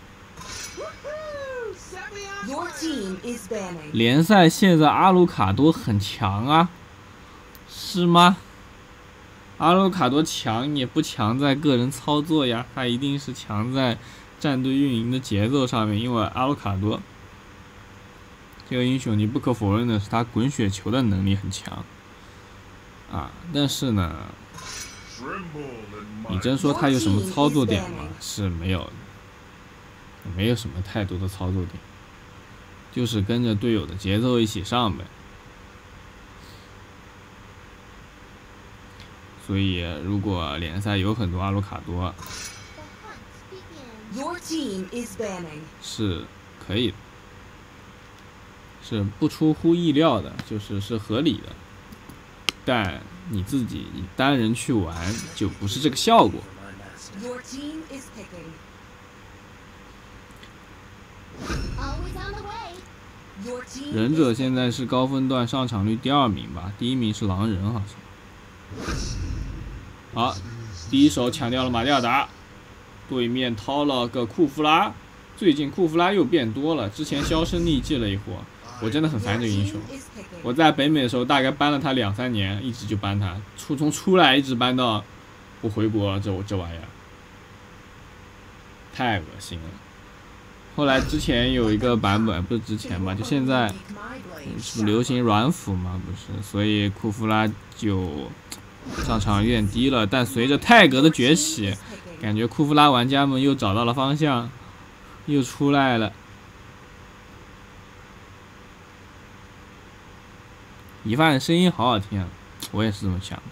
Speaker 1: 联赛现在阿鲁卡多很强啊，是吗？阿鲁卡多强也不强在个人操作呀，他一定是强在战队运营的节奏上面。因为阿鲁卡多这个英雄，你不可否认的是他滚雪球的能力很强啊，但是呢，你真说他有什么操作点吗？是没有的，没有什么太多的操作点，就是跟着队友的节奏一起上呗。所以，如果联赛有很多阿鲁卡多，是可以的，是不出乎意料的，就是是合理的。但你自己单人去玩，就不是这个效果。忍者现在是高分段上场率第二名吧，第一名是狼人好像。好，第一手抢掉了马蒂尔达，对面掏了个库弗拉。最近库弗拉又变多了，之前销声匿迹了一会儿，我真的很烦这个英雄。我在北美的时候大概搬了他两三年，一直就搬他，出从出来一直搬到我回国这这玩意儿，太恶心了。后来之前有一个版本，不是之前吧，就现在是不是流行软辅嘛？不是，所以库弗拉就上场有点低了。但随着泰格的崛起，感觉库弗拉玩家们又找到了方向，又出来了。一范声音好好听啊，我也是这么想的。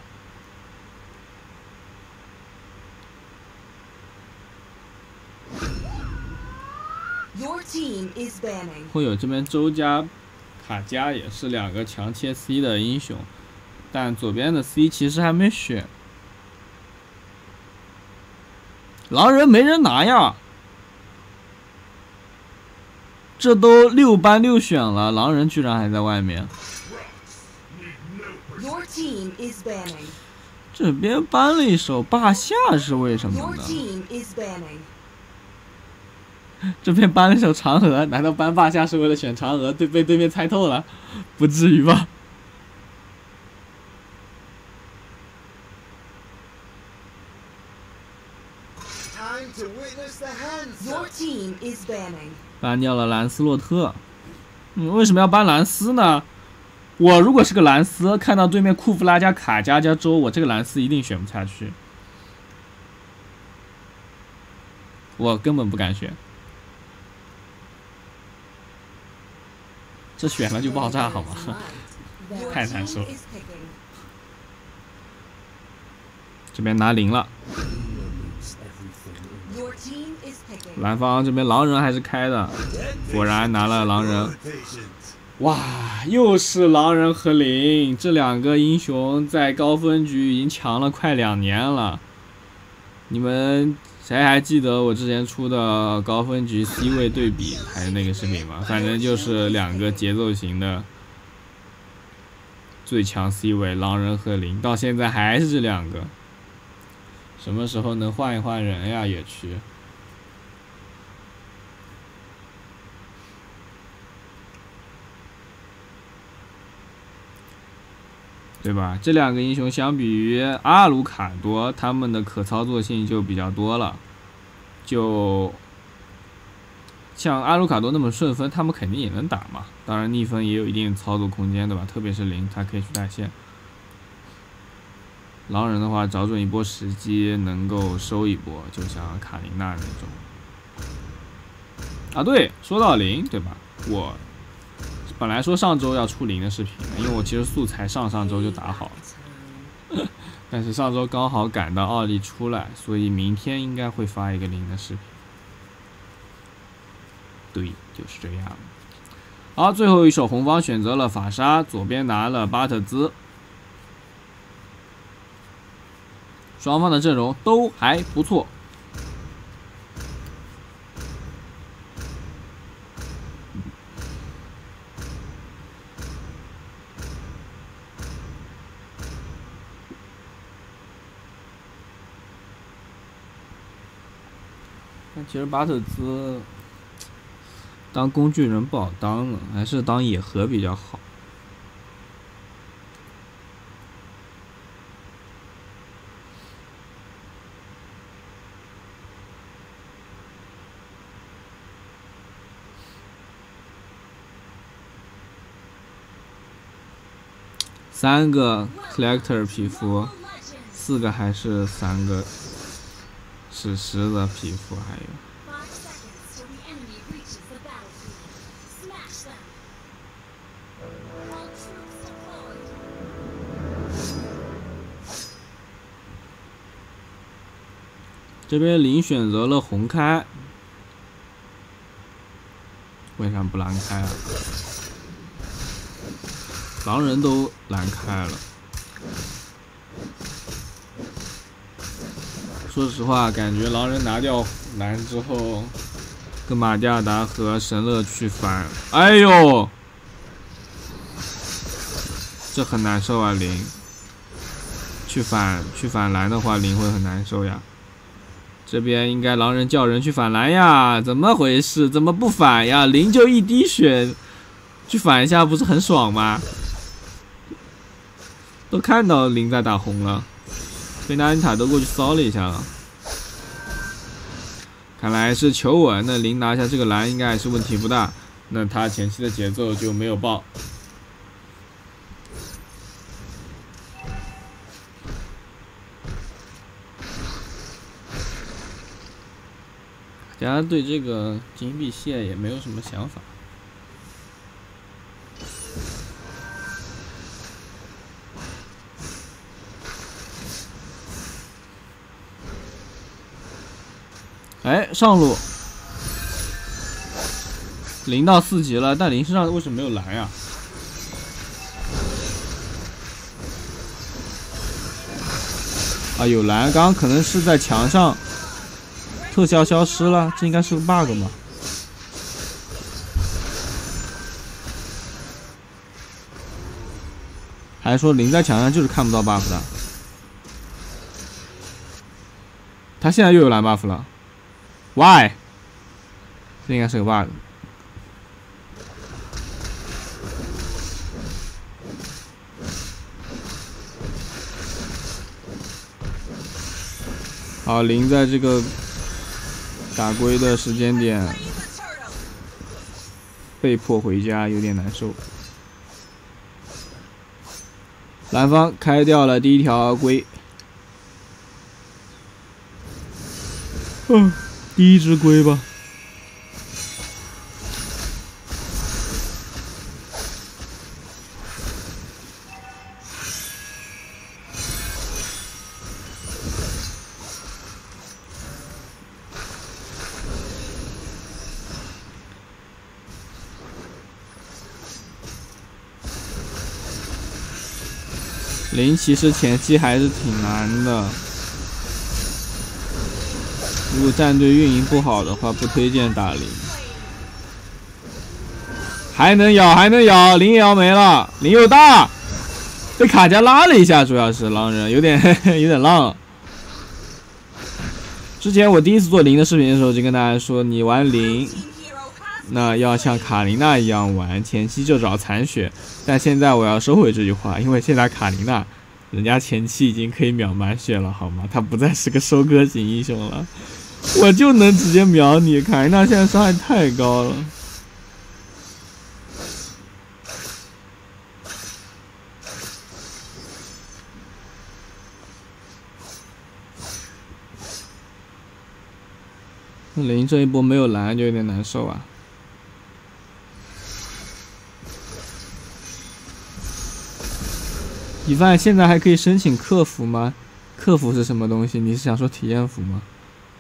Speaker 1: 会有这边周家、卡加也是两个强切 C 的英雄，但左边的 C 其实还没选。狼人没人拿呀，这都六班六选了，狼人居然还在外面。这边搬了一手霸下是为什么呢？这边搬了一手长河，难道搬霸下是为了选长河？对，被对面猜透了，不至于吧？搬掉了兰斯洛特，嗯，为什么要搬兰斯呢？我如果是个兰斯，看到对面库弗拉加卡加加周，我这个兰斯一定选不下去，我根本不敢选。这选了就爆炸好吗？太难受了。这边拿零了。蓝方这边狼人还是开的，果然拿了狼人。哇，又是狼人和零，这两个英雄在高分局已经强了快两年了。你们谁还记得我之前出的高分局 C 位对比还是那个视频吗？反正就是两个节奏型的最强 C 位，狼人和零，到现在还是这两个。什么时候能换一换人呀？野区。对吧？这两个英雄相比于阿鲁卡多，他们的可操作性就比较多了。就像阿鲁卡多那么顺分，他们肯定也能打嘛。当然逆分也有一定操作空间，对吧？特别是零，它可以去带线。 狼人的话，找准一波时机，能够收一波，就像卡琳娜那种。啊，对，说到零，对吧？我本来说上周要出零的视频，因为我其实素材上上周就打好了，但是上周刚好赶到奥利出来，所以明天应该会发一个零的视频。对，就是这样。好，最后一手红方选择了法沙，左边拿了巴特兹。双方的阵容都还不错。但其实巴特兹当工具人不好当了，还是当野核比较好。三个 collector 皮肤，四个还是三个史诗的皮肤，还有。这边零选择了红开，为啥不蓝开啊？狼人都蓝开了。说实话，感觉狼人拿掉蓝之后，跟马蒂亚达和神乐去反，哎呦，这很难受啊！零去反去反蓝的话，零会很难受呀。这边应该狼人叫人去反蓝呀，怎么回事？怎么不反呀？零就一滴血，去反一下不是很爽吗？都看到零在打红了，贝纳尼塔都过去骚了一下了。看来是求稳，那零拿下这个蓝应该还是问题不大。那他前期的节奏就没有爆。大家对这个金币蟹也没有什么想法。哎，上路零到四级了，但零身上为什么没有蓝呀？啊，有蓝，刚刚可能是在墙上。特效消失了，这应该是个 bug 吧？还是说零在墙上就是看不到 buff 的？他现在又有蓝 buff 了 ，why？ 这应该是个 bug。好，零在这个打龟的时间点被迫回家，有点难受。蓝方开掉了第一条龟，嗯，第一只龟吧。零其实前期还是挺难的，如果战队运营不好的话，不推荐打零。还能咬，还能咬，零也要没了，零又大，被卡加拉了一下，主要是狼人有点有点浪。之前我第一次做零的视频的时候，就跟大家说，你玩零。那要像卡琳娜一样玩，前期就找残血。但现在我要收回这句话，因为现在卡琳娜，人家前期已经可以秒满血了，好吗？她不再是个收割型英雄了，我就能直接秒你。卡琳娜现在伤害太高了。 零这一波没有蓝就有点难受啊。米饭现在还可以申请客服吗？客服是什么东西？你是想说体验服吗？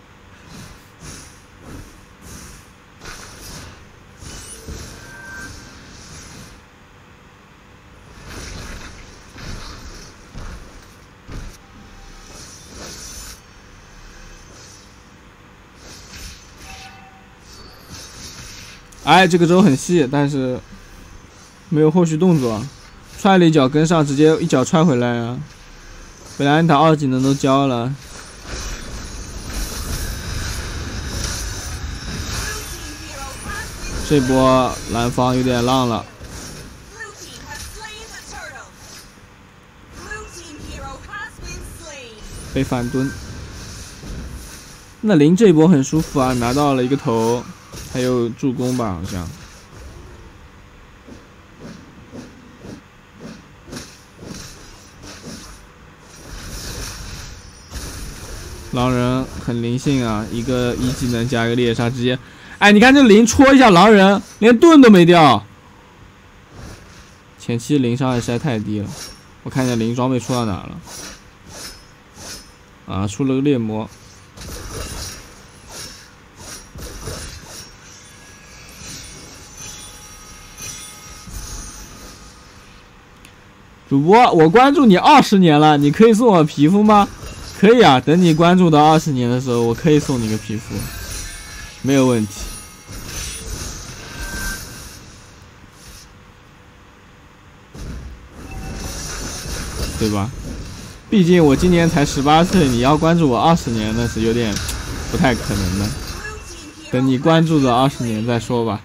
Speaker 1: 哎，这个周很细，但是没有后续动作，踹了一脚跟上，直接一脚踹回来啊！本来打二技能都交了，这波蓝方有点浪了，被反蹲。那零这一波很舒服啊，拿到了一个头。还有助攻吧，好像。狼人很灵性啊，一个一技能加一个猎杀，直接，哎，你看这零戳一下狼人，连盾都没掉。前期零伤害实在太低了，我看一下零装备出到哪了。啊，出了个猎魔。主播，我关注你二十年了，你可以送我皮肤吗？可以啊，等你关注到二十年的时候，我可以送你个皮肤，没有问题。对吧？毕竟我今年才十八岁，你要关注我二十年那是有点不太可能的。等你关注到二十年再说吧。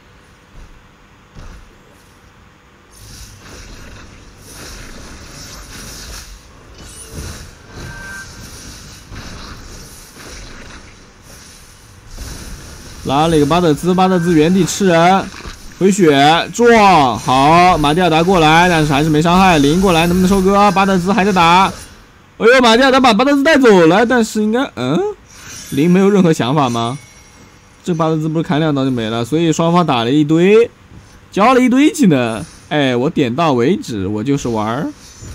Speaker 1: 拉了一个巴特兹，巴特兹原地吃人，回血撞，好，马蒂尔达过来，但是还是没伤害。零过来能不能收割？巴特兹还在打，哎呦，马蒂尔达把巴特兹带走了，但是应该，嗯，零没有任何想法吗？这巴特兹不是砍两刀就没了，所以双方打了一堆，交了一堆技能，哎，我点到为止，我就是玩儿。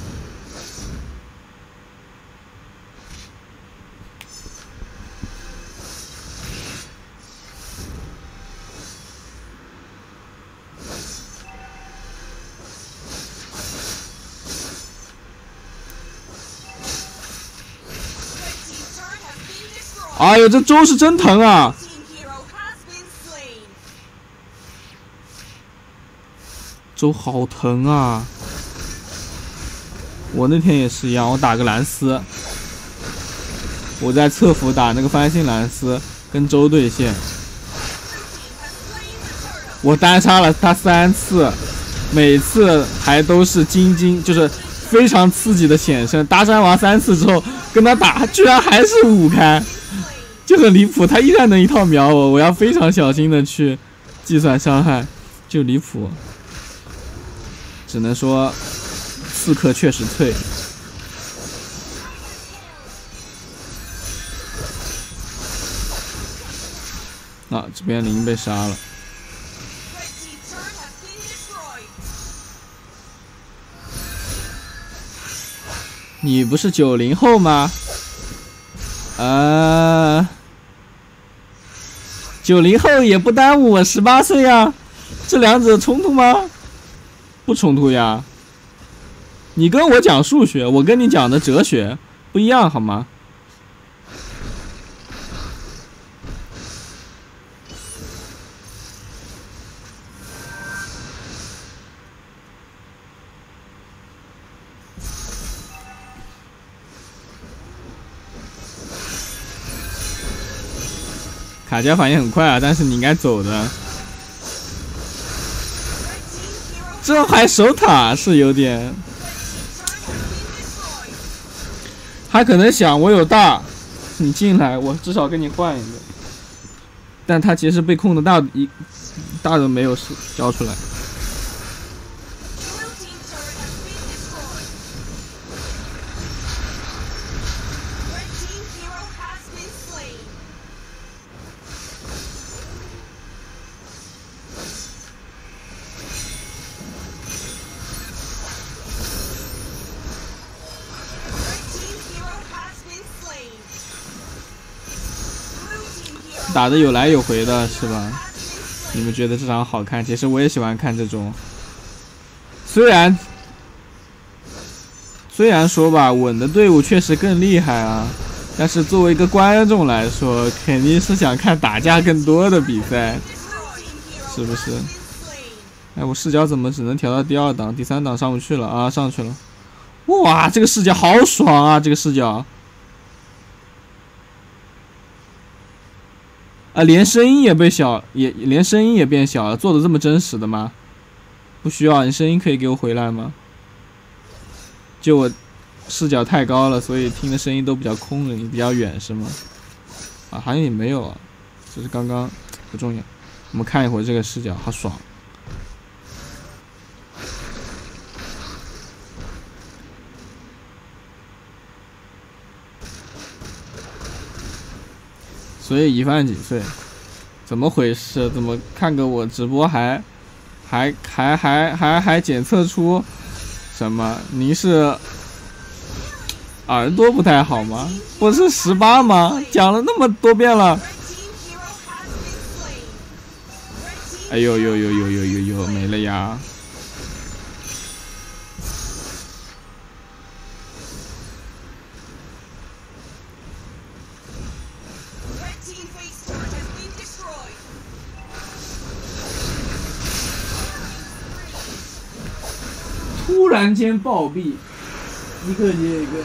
Speaker 1: 哎呦，这周是真疼啊！周好疼啊！我那天也是一样，我打个蓝丝，我在侧服打那个翻新蓝丝，跟周对线，我单杀了他三次，每次还都是金金，就是非常刺激的险胜。搭山王三次之后跟他打，居然还是五开。就很离谱，他依然能一套秒我，我要非常小心的去计算伤害，就离谱。只能说，刺客确实脆。啊，这边零被杀了。你不是九零后吗？呃。九零后也不耽误我十八岁呀，这两者冲突吗？不冲突呀。你跟我讲数学，我跟你讲的哲学不一样，好吗？卡加反应很快啊，但是你应该走的。这还守塔是有点，他可能想我有大，你进来我至少跟你换一个，但他其实被控的大一大都没有交出来。 打的有来有回的，是吧？你们觉得这场好看？其实我也喜欢看这种。虽然虽然说吧，稳的队伍确实更厉害啊，但是作为一个观众来说，肯定是想看打架更多的比赛，是不是？哎，我视角怎么只能调到第二档？第三档上不去了啊，上去了。哇，这个视角好爽啊！这个视角。啊，连声音也被小，也连声音也变小了，做的这么真实的吗？不需要，你声音可以给我回来吗？就我视角太高了，所以听的声音都比较空灵，比较远是吗？啊，好像也没有啊，只是刚刚不重要。我们看一会儿这个视角，好爽。所以一范几岁？怎么回事？怎么看个我直播还还还还还还检测出什么？您是耳朵不太好吗？不是十八吗？讲了那么多遍了。哎呦呦呦呦呦呦呦，没了呀！突然间暴毙，一个接一个。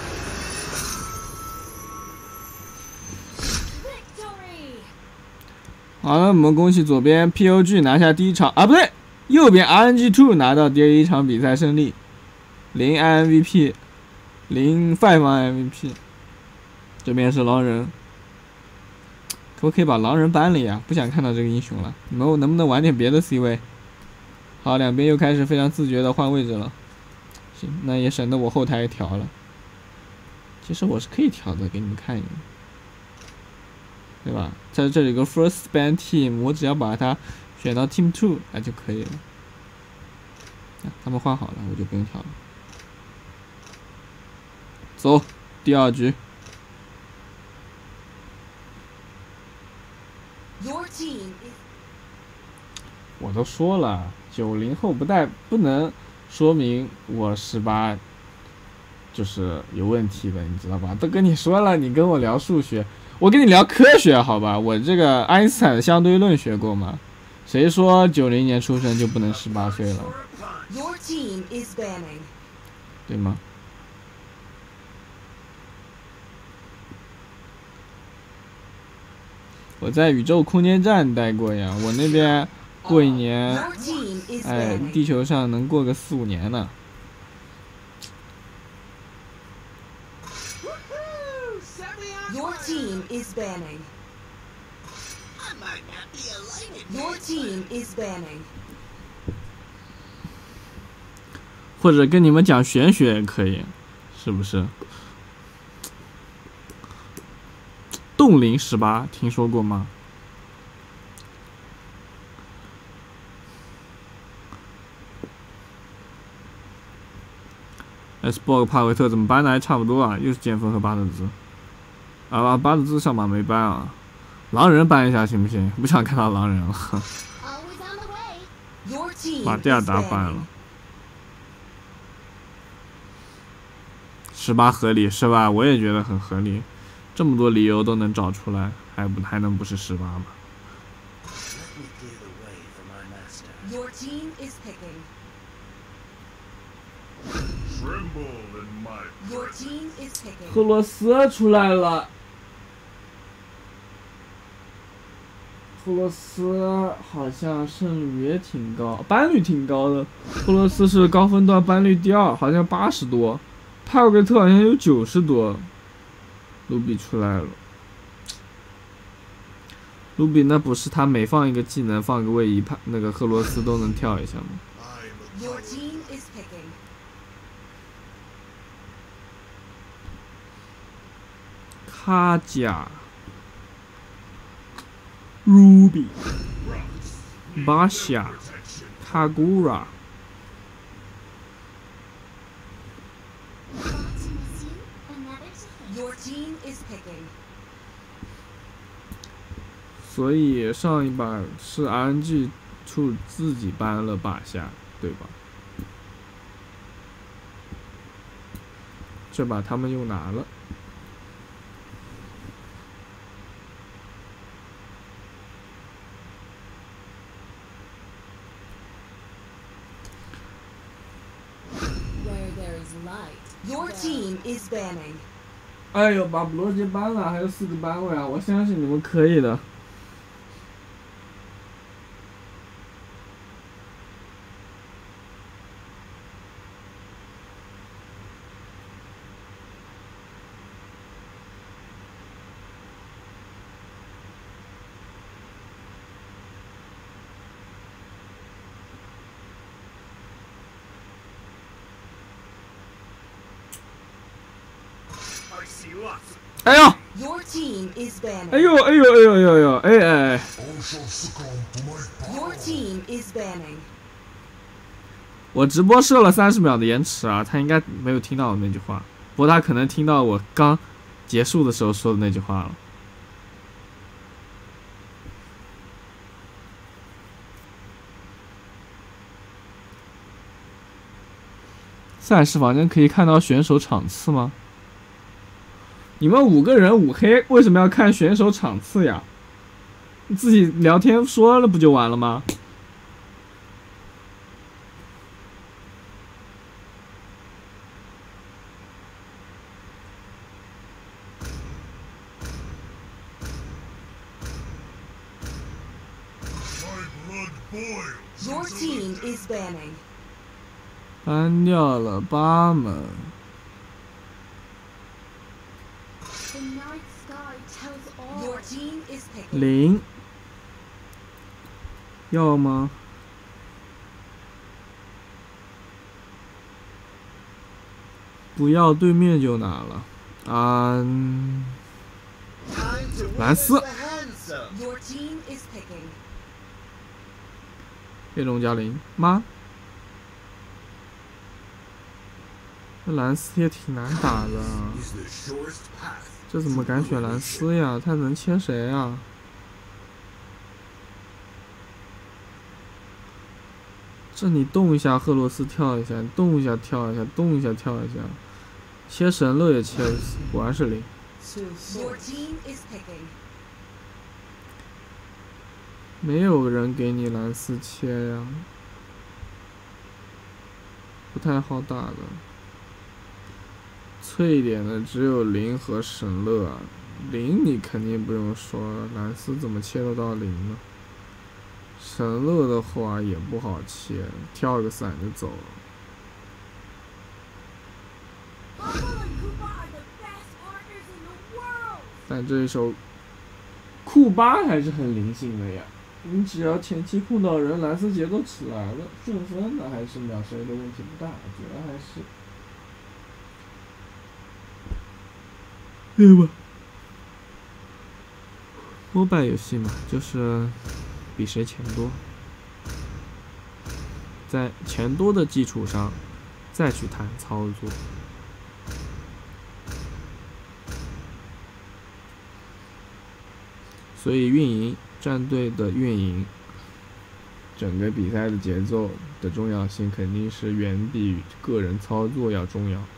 Speaker 1: 好了，我们恭喜左边 P O G 拿下第一场啊，不对，右边 R N G 二 拿到第一场比赛胜利，零 I M V P， 零 five I M V P。这边是狼人，可不可以把狼人搬了呀？不想看到这个英雄了，你们能不能玩点别的 C 位？好，两边又开始非常自觉的换位置了。行，那也省得我后台调了。其实我是可以调的，给你们看一眼，对吧？在这里有个 First Span Team， 我只要把它选到 Team Two 那就可以了。啊，他们换好了，我就不用调了。走，第二局。我都说了，九零后不带不能说明我十八就是有问题的，你知道吧？都跟你说了，你跟我聊数学，我跟你聊科学，好吧？我这个爱因斯坦的相对论学过吗？谁说九零年出生就不能十八岁了？对吗？我在宇宙空间站待过呀，我那边过一年，哎，地球上能过个四五年呢。Your team is banning. I might not be elated. Your team is banning. 或者跟你们讲玄学也可以，是不是？冻龄十八，听说过吗？ S 博格帕维特怎么搬的还差不多啊？又是剑锋和巴特兹，啊，巴特兹上马没搬啊，狼人搬一下行不行？不想看到狼人了，把蒂尔达搬了。十八合理是吧？我也觉得很合理，这么多理由都能找出来，还不还能不是十八吗？ 赫罗斯出来了，赫罗斯好像胜率也挺高，班率挺高的。赫罗斯是高分段班率第二，好像八十多，帕尔格特好像有九十多。卢比出来了，卢比那不是他每放一个技能放个位移，帕那个赫罗斯都能跳一下吗？ 卡加、Ruby、巴夏、卡古拉。 所以上一把是 R N G 处自己搬了霸下，对吧？这把他们又拿了。
Speaker 2: Your team is banning.
Speaker 1: 哎呦，把罗杰搬了，还有四个班位啊！我相信你们可以的。哎呦！
Speaker 2: Your team is banning.
Speaker 1: 哎呦哎呦哎呦哎呦哎呦哎哎！
Speaker 2: Your team is banning.
Speaker 1: 我直播设了三十秒的延迟啊，他应该没有听到我那句话，不过他可能听到我刚结束的时候说的那句话了。赛事房间可以看到选手场次吗？ 你们五个人五黑为什么要看选手场次呀？你自己聊天说了不就完了吗？
Speaker 2: Your team is banning.
Speaker 1: 搬掉了八门。
Speaker 2: Your team is picking.
Speaker 1: 零，要吗？不要，对面就拿了。啊，蓝斯。
Speaker 2: Your team is picking.
Speaker 1: 黑龙加零吗？这蓝斯也挺难打的。 这怎么敢选蓝斯呀？他能切谁呀？这你动一下，赫罗斯跳一下，你动一下跳一下，动一下跳一下，切神乐也切不死，果然是零。没有人给你蓝斯切呀，不太好打的。 脆一点的只有零和神乐啊，零你肯定不用说了，蓝斯怎么切得到零呢？神乐的话也不好切，跳个伞就走了。但这一手库巴还是很灵性的呀，你只要前期控到人，蓝斯节奏起来了，顺风的还是秒谁的问题不大，主要还是。 对吧 ？mobile 游戏嘛，就是比谁钱多，在钱多的基础上再去谈操作。所以运营战队的运营，整个比赛的节奏的重要性肯定是远比个人操作要重要。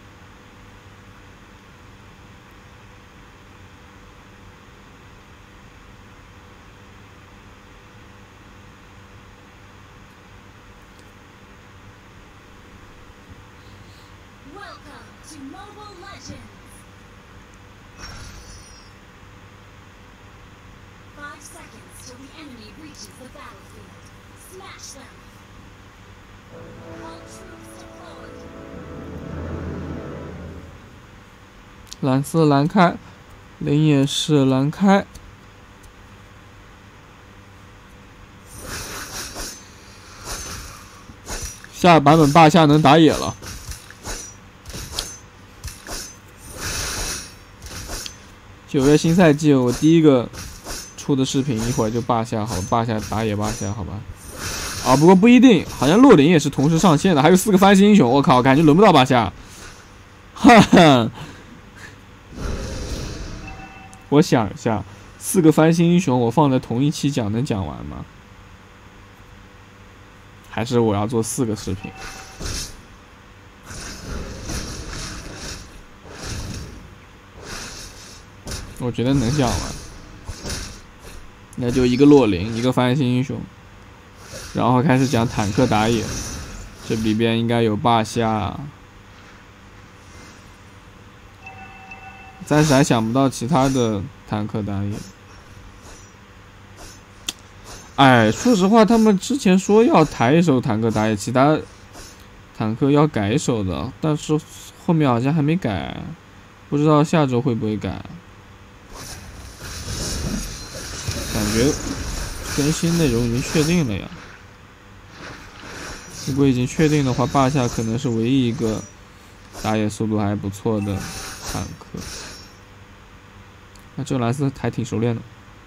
Speaker 1: 蓝色蓝开，零也是蓝开。下版本霸下能打野了。九月新赛季，我第一个出的视频，一会儿就霸下，好，霸下打野霸下，好吧？啊，不过不一定，好像洛林也是同时上线的，还有四个翻新英雄，我靠，感觉轮不到霸下。哈哈。我想一下， 四个翻新英雄我放在同一期讲能讲完吗？还是我要做四个视频？我觉得能讲完。那就一个洛林，一个翻新英雄，然后开始讲坦克打野。这里边应该有霸下。暂时还想不到其他的坦克打野。哎，说实话，他们之前说要抬一手坦克打野，其他坦克要改手的，但是后面好像还没改，不知道下周会不会改。感觉更新内容已经确定了呀。如果已经确定的话，霸下可能是唯一一个打野速度还不错的坦克。那这莱斯还挺熟练的。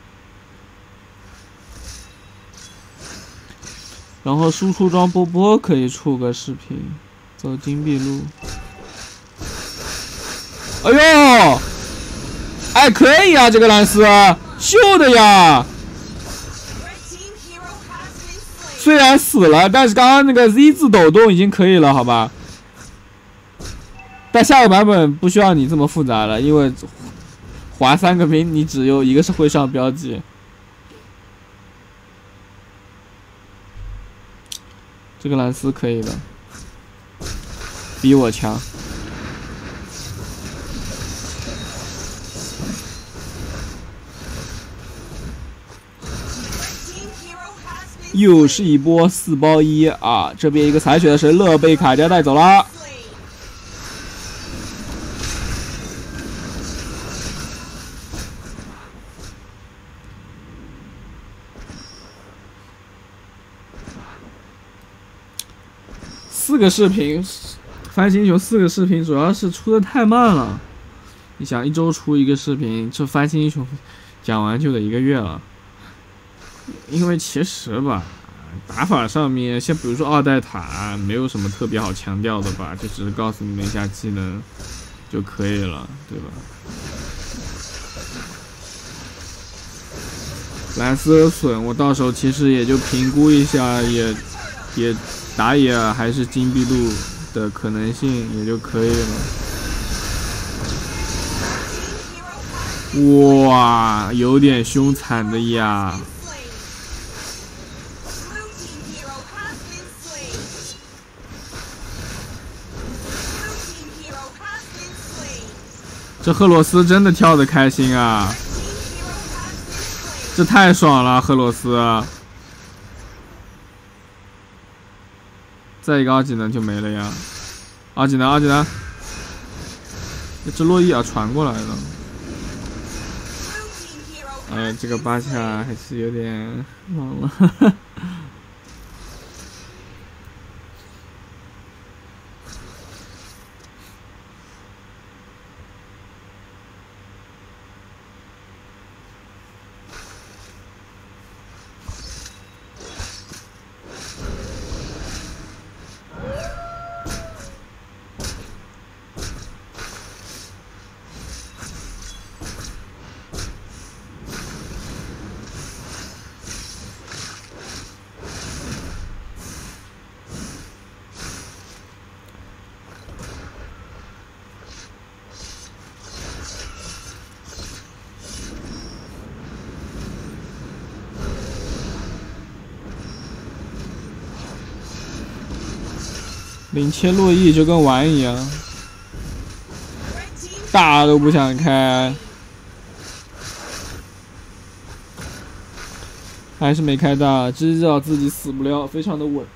Speaker 1: 然后输出装波波可以出个视频，走金币路。哎呦，哎，可以啊，这个兰斯秀的呀。虽然死了，但是刚刚那个 Z 字抖动已经可以了，好吧？但下个版本不需要你这么复杂了，因为划三个兵，你只有一个是会上标记。这个兰斯可以的，比我强。又是一波四包一啊！这边一个采血的神乐被卡加带走了。四个视频，翻新球四个视频，主要是出的太慢了。你想一周出一个视频，这翻新球讲完就得一个月了。因为其实吧，打法上面，像比如说二代塔，没有什么特别好强调的吧，就只是告诉你们一下技能就可以了，对吧？莱斯损，我到时候其实也就评估一下，也也打野还是金币路的可能性也就可以了。哇，有点凶残的呀！这赫罗斯真的跳得开心啊！这太爽了，赫罗斯！再一个二技能就没了呀！二技能，二技能！这洛伊尔传过来的。哎，这个巴卡还是有点忘了。呵呵领切洛伊就跟玩一样，大都不想开，还是没开大，知道自己死不了，非常的稳。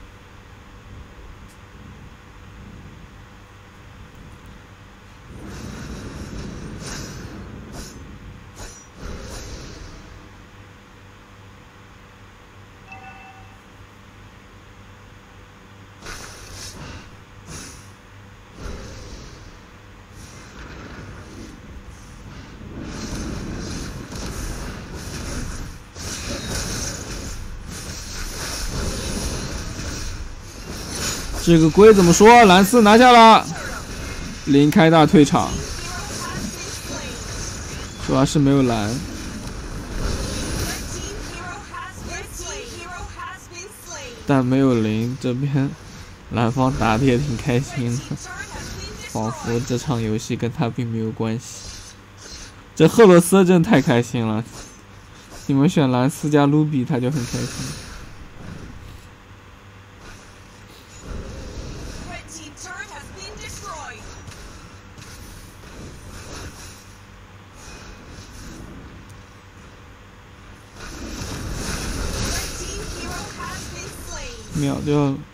Speaker 1: 这个龟怎么说？蓝斯拿下了，零开大退场，主要是没有蓝。 但没有零，这边蓝方打的也挺开心的，仿佛这场游戏跟他并没有关系。这赫罗斯真的太开心了，你们选蓝斯加卢比他就很开心。秒掉了。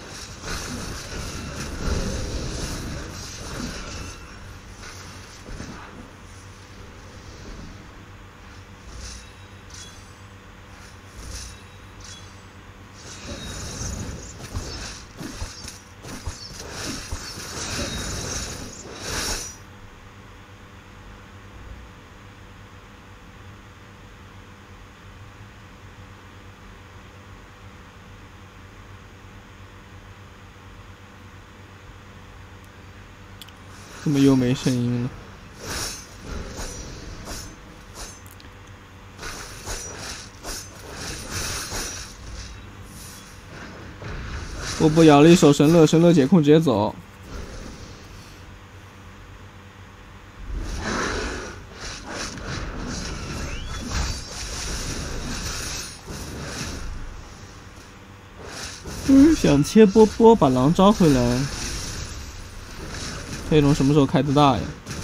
Speaker 1: 怎么又没声音了？波波摇了一手神乐，神乐解控直接走。嗯，想切波波，把狼招回来。黑龙什么时候开的大呀？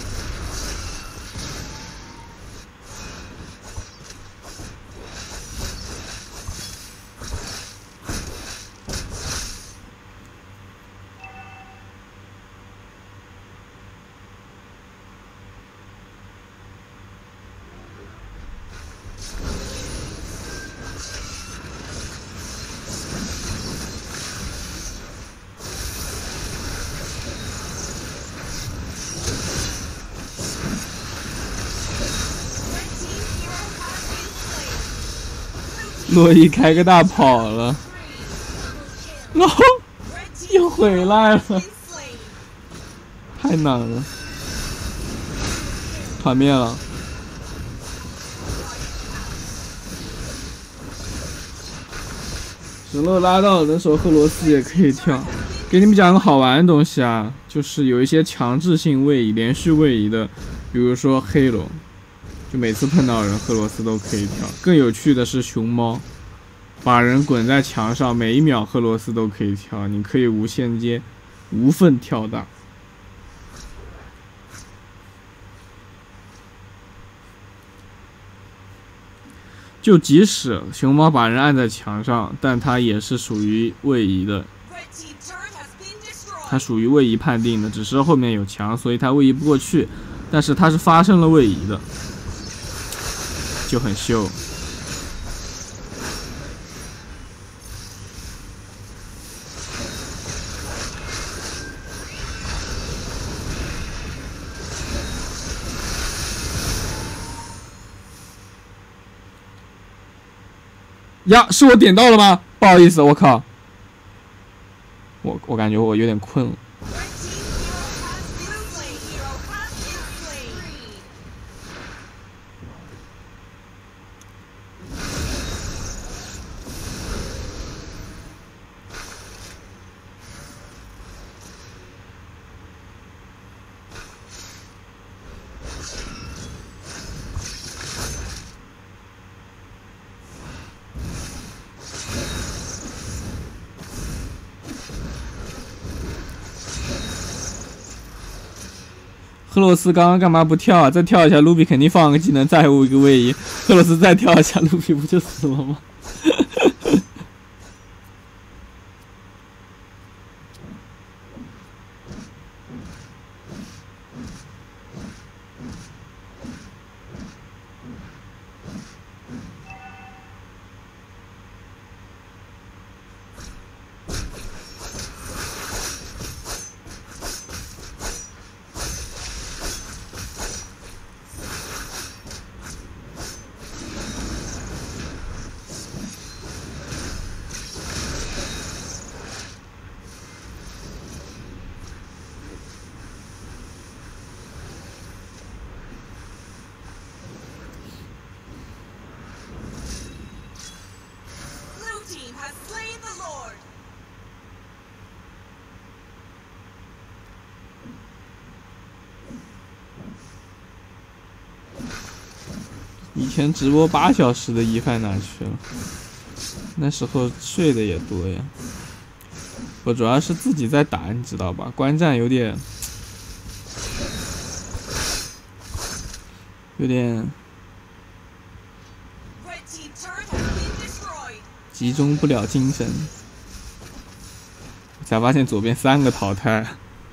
Speaker 1: 洛伊开个大跑了，然后又回来了，太难了，团灭了。神乐拉到了，那时候赫罗斯也可以跳。给你们讲个好玩的东西啊，就是有一些强制性位移、连续位移的，比如说黑龙。就每次碰到人，赫罗斯都可以跳。更有趣的是熊猫，把人滚在墙上，每一秒赫罗斯都可以跳，你可以无限接、无缝跳大。就即使熊猫把人按在墙上，但它也是属于位移的，它属于位移判定的，只是后面有墙，所以它位移不过去，但是它是发生了位移的。就很秀。呀，是我点到了吗？不好意思，我靠，我我感觉我有点困了。赫罗斯刚刚干嘛不跳啊？再跳一下，卢比肯定放个技能再无一个位移。赫罗斯再跳一下，卢比不就死了吗？
Speaker 2: Blue team has slain the Lord.
Speaker 1: 以前直播八小时的一饭哪去了？那时候睡的也多呀。我主要是自己在打，你知道吧？观战有点，有点集中不了精神。才发现左边三个淘汰，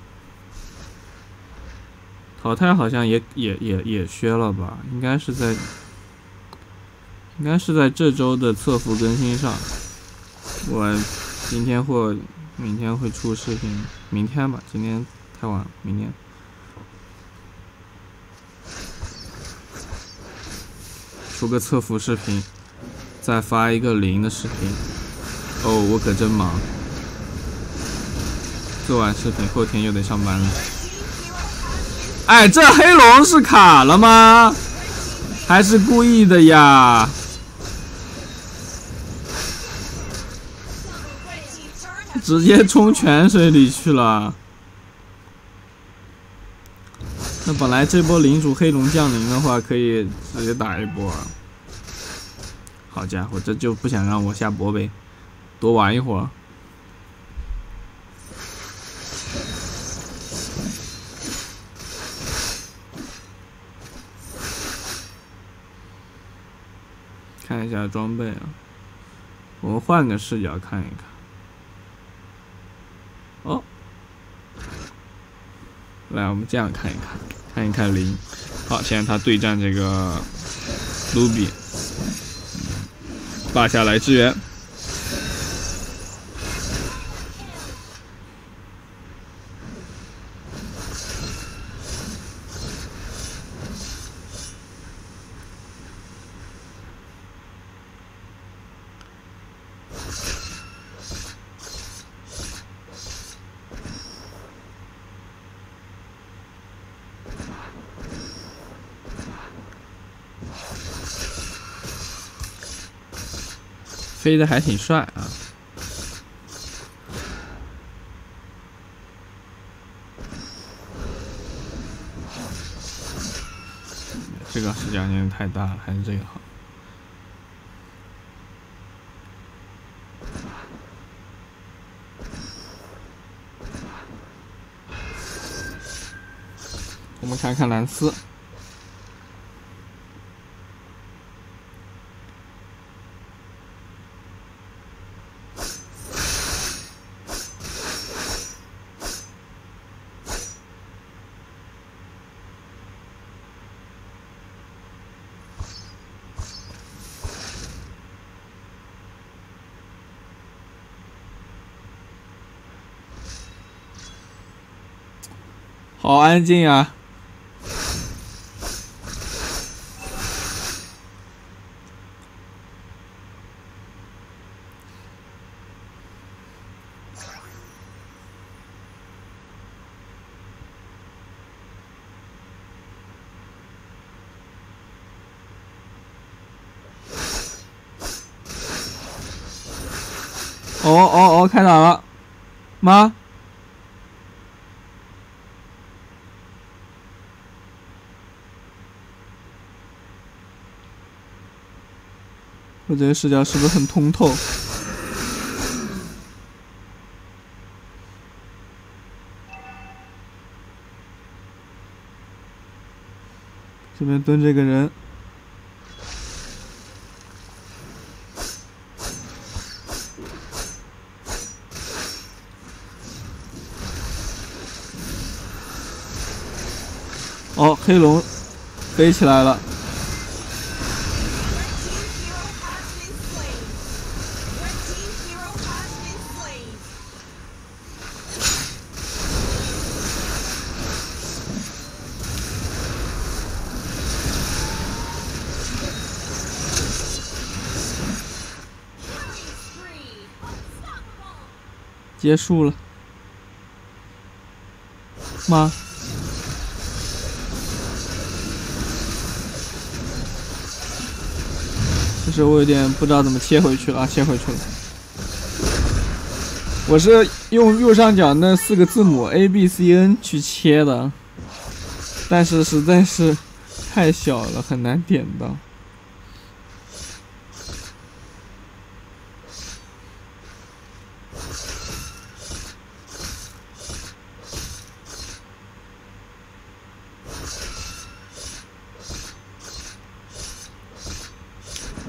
Speaker 1: 淘汰好像也也也也削了吧？应该是在，应该是在这周的测服更新上。我今天或明天会出视频，明天吧，今天太晚了，明天。出个测服视频，再发一个零的视频。哦，我可真忙。做完视频，后天又得上班了。哎，这黑龙是卡了吗？还是故意的呀？直接冲泉水里去了。那本来这波领主黑龙降临的话，可以直接打一波啊。好家伙，这就不想让我下播呗，多玩一会儿。看一下装备啊，我们换个视角看一看。哦，来，我们这样看一看，看一看零。好，现在他对战这个卢比，拔下来支援。飞的还挺帅啊！这个视角有点太大了，还是这个好。我们看看蓝斯。好安静啊！哦哦哦，开打了吗？我这个视角是不是很通透？这边蹲这个人，哦，黑龙飞起来了。结束了吗？其实我有点不知道怎么切回去了，切回去了。我是用右上角那四个字母 A B C N 去切的，但是实在是太小了，很难点到。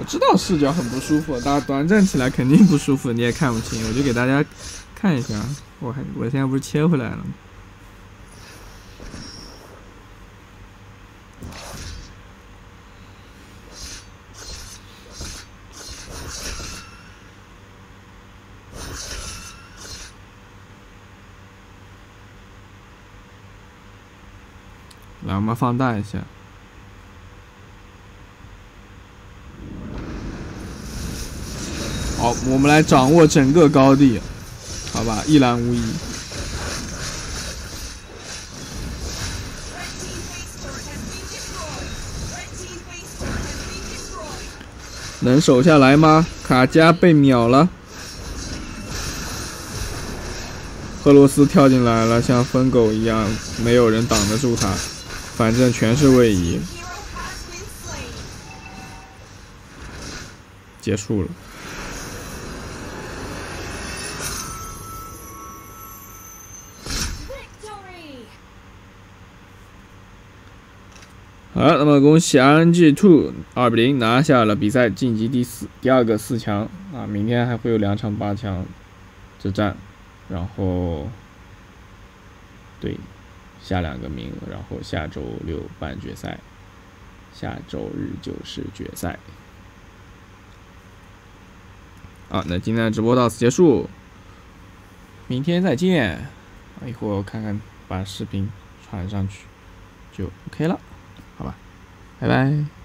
Speaker 1: 知道视角很不舒服，大家端正起来肯定不舒服，你也看不清。我就给大家看一下，我还我现在不是切回来了吗？来，我们放大一下。好，我们来掌握整个高地，好吧，一览无遗。能守下来吗？卡加被秒了，赫罗斯跳进来了，像疯狗一样，没有人挡得住他，反正全是位移。结束了。好，那么恭喜 R N G 二 二比零拿下了比赛，晋级第四第二个四强啊！明天还会有两场八强之战，然后对下两个名额，然后下周六半决赛，下周日就是决赛。好，那今天的直播到此结束，明天再见。一会儿我看看把视频传上去就 OK 了。好吧，拜拜。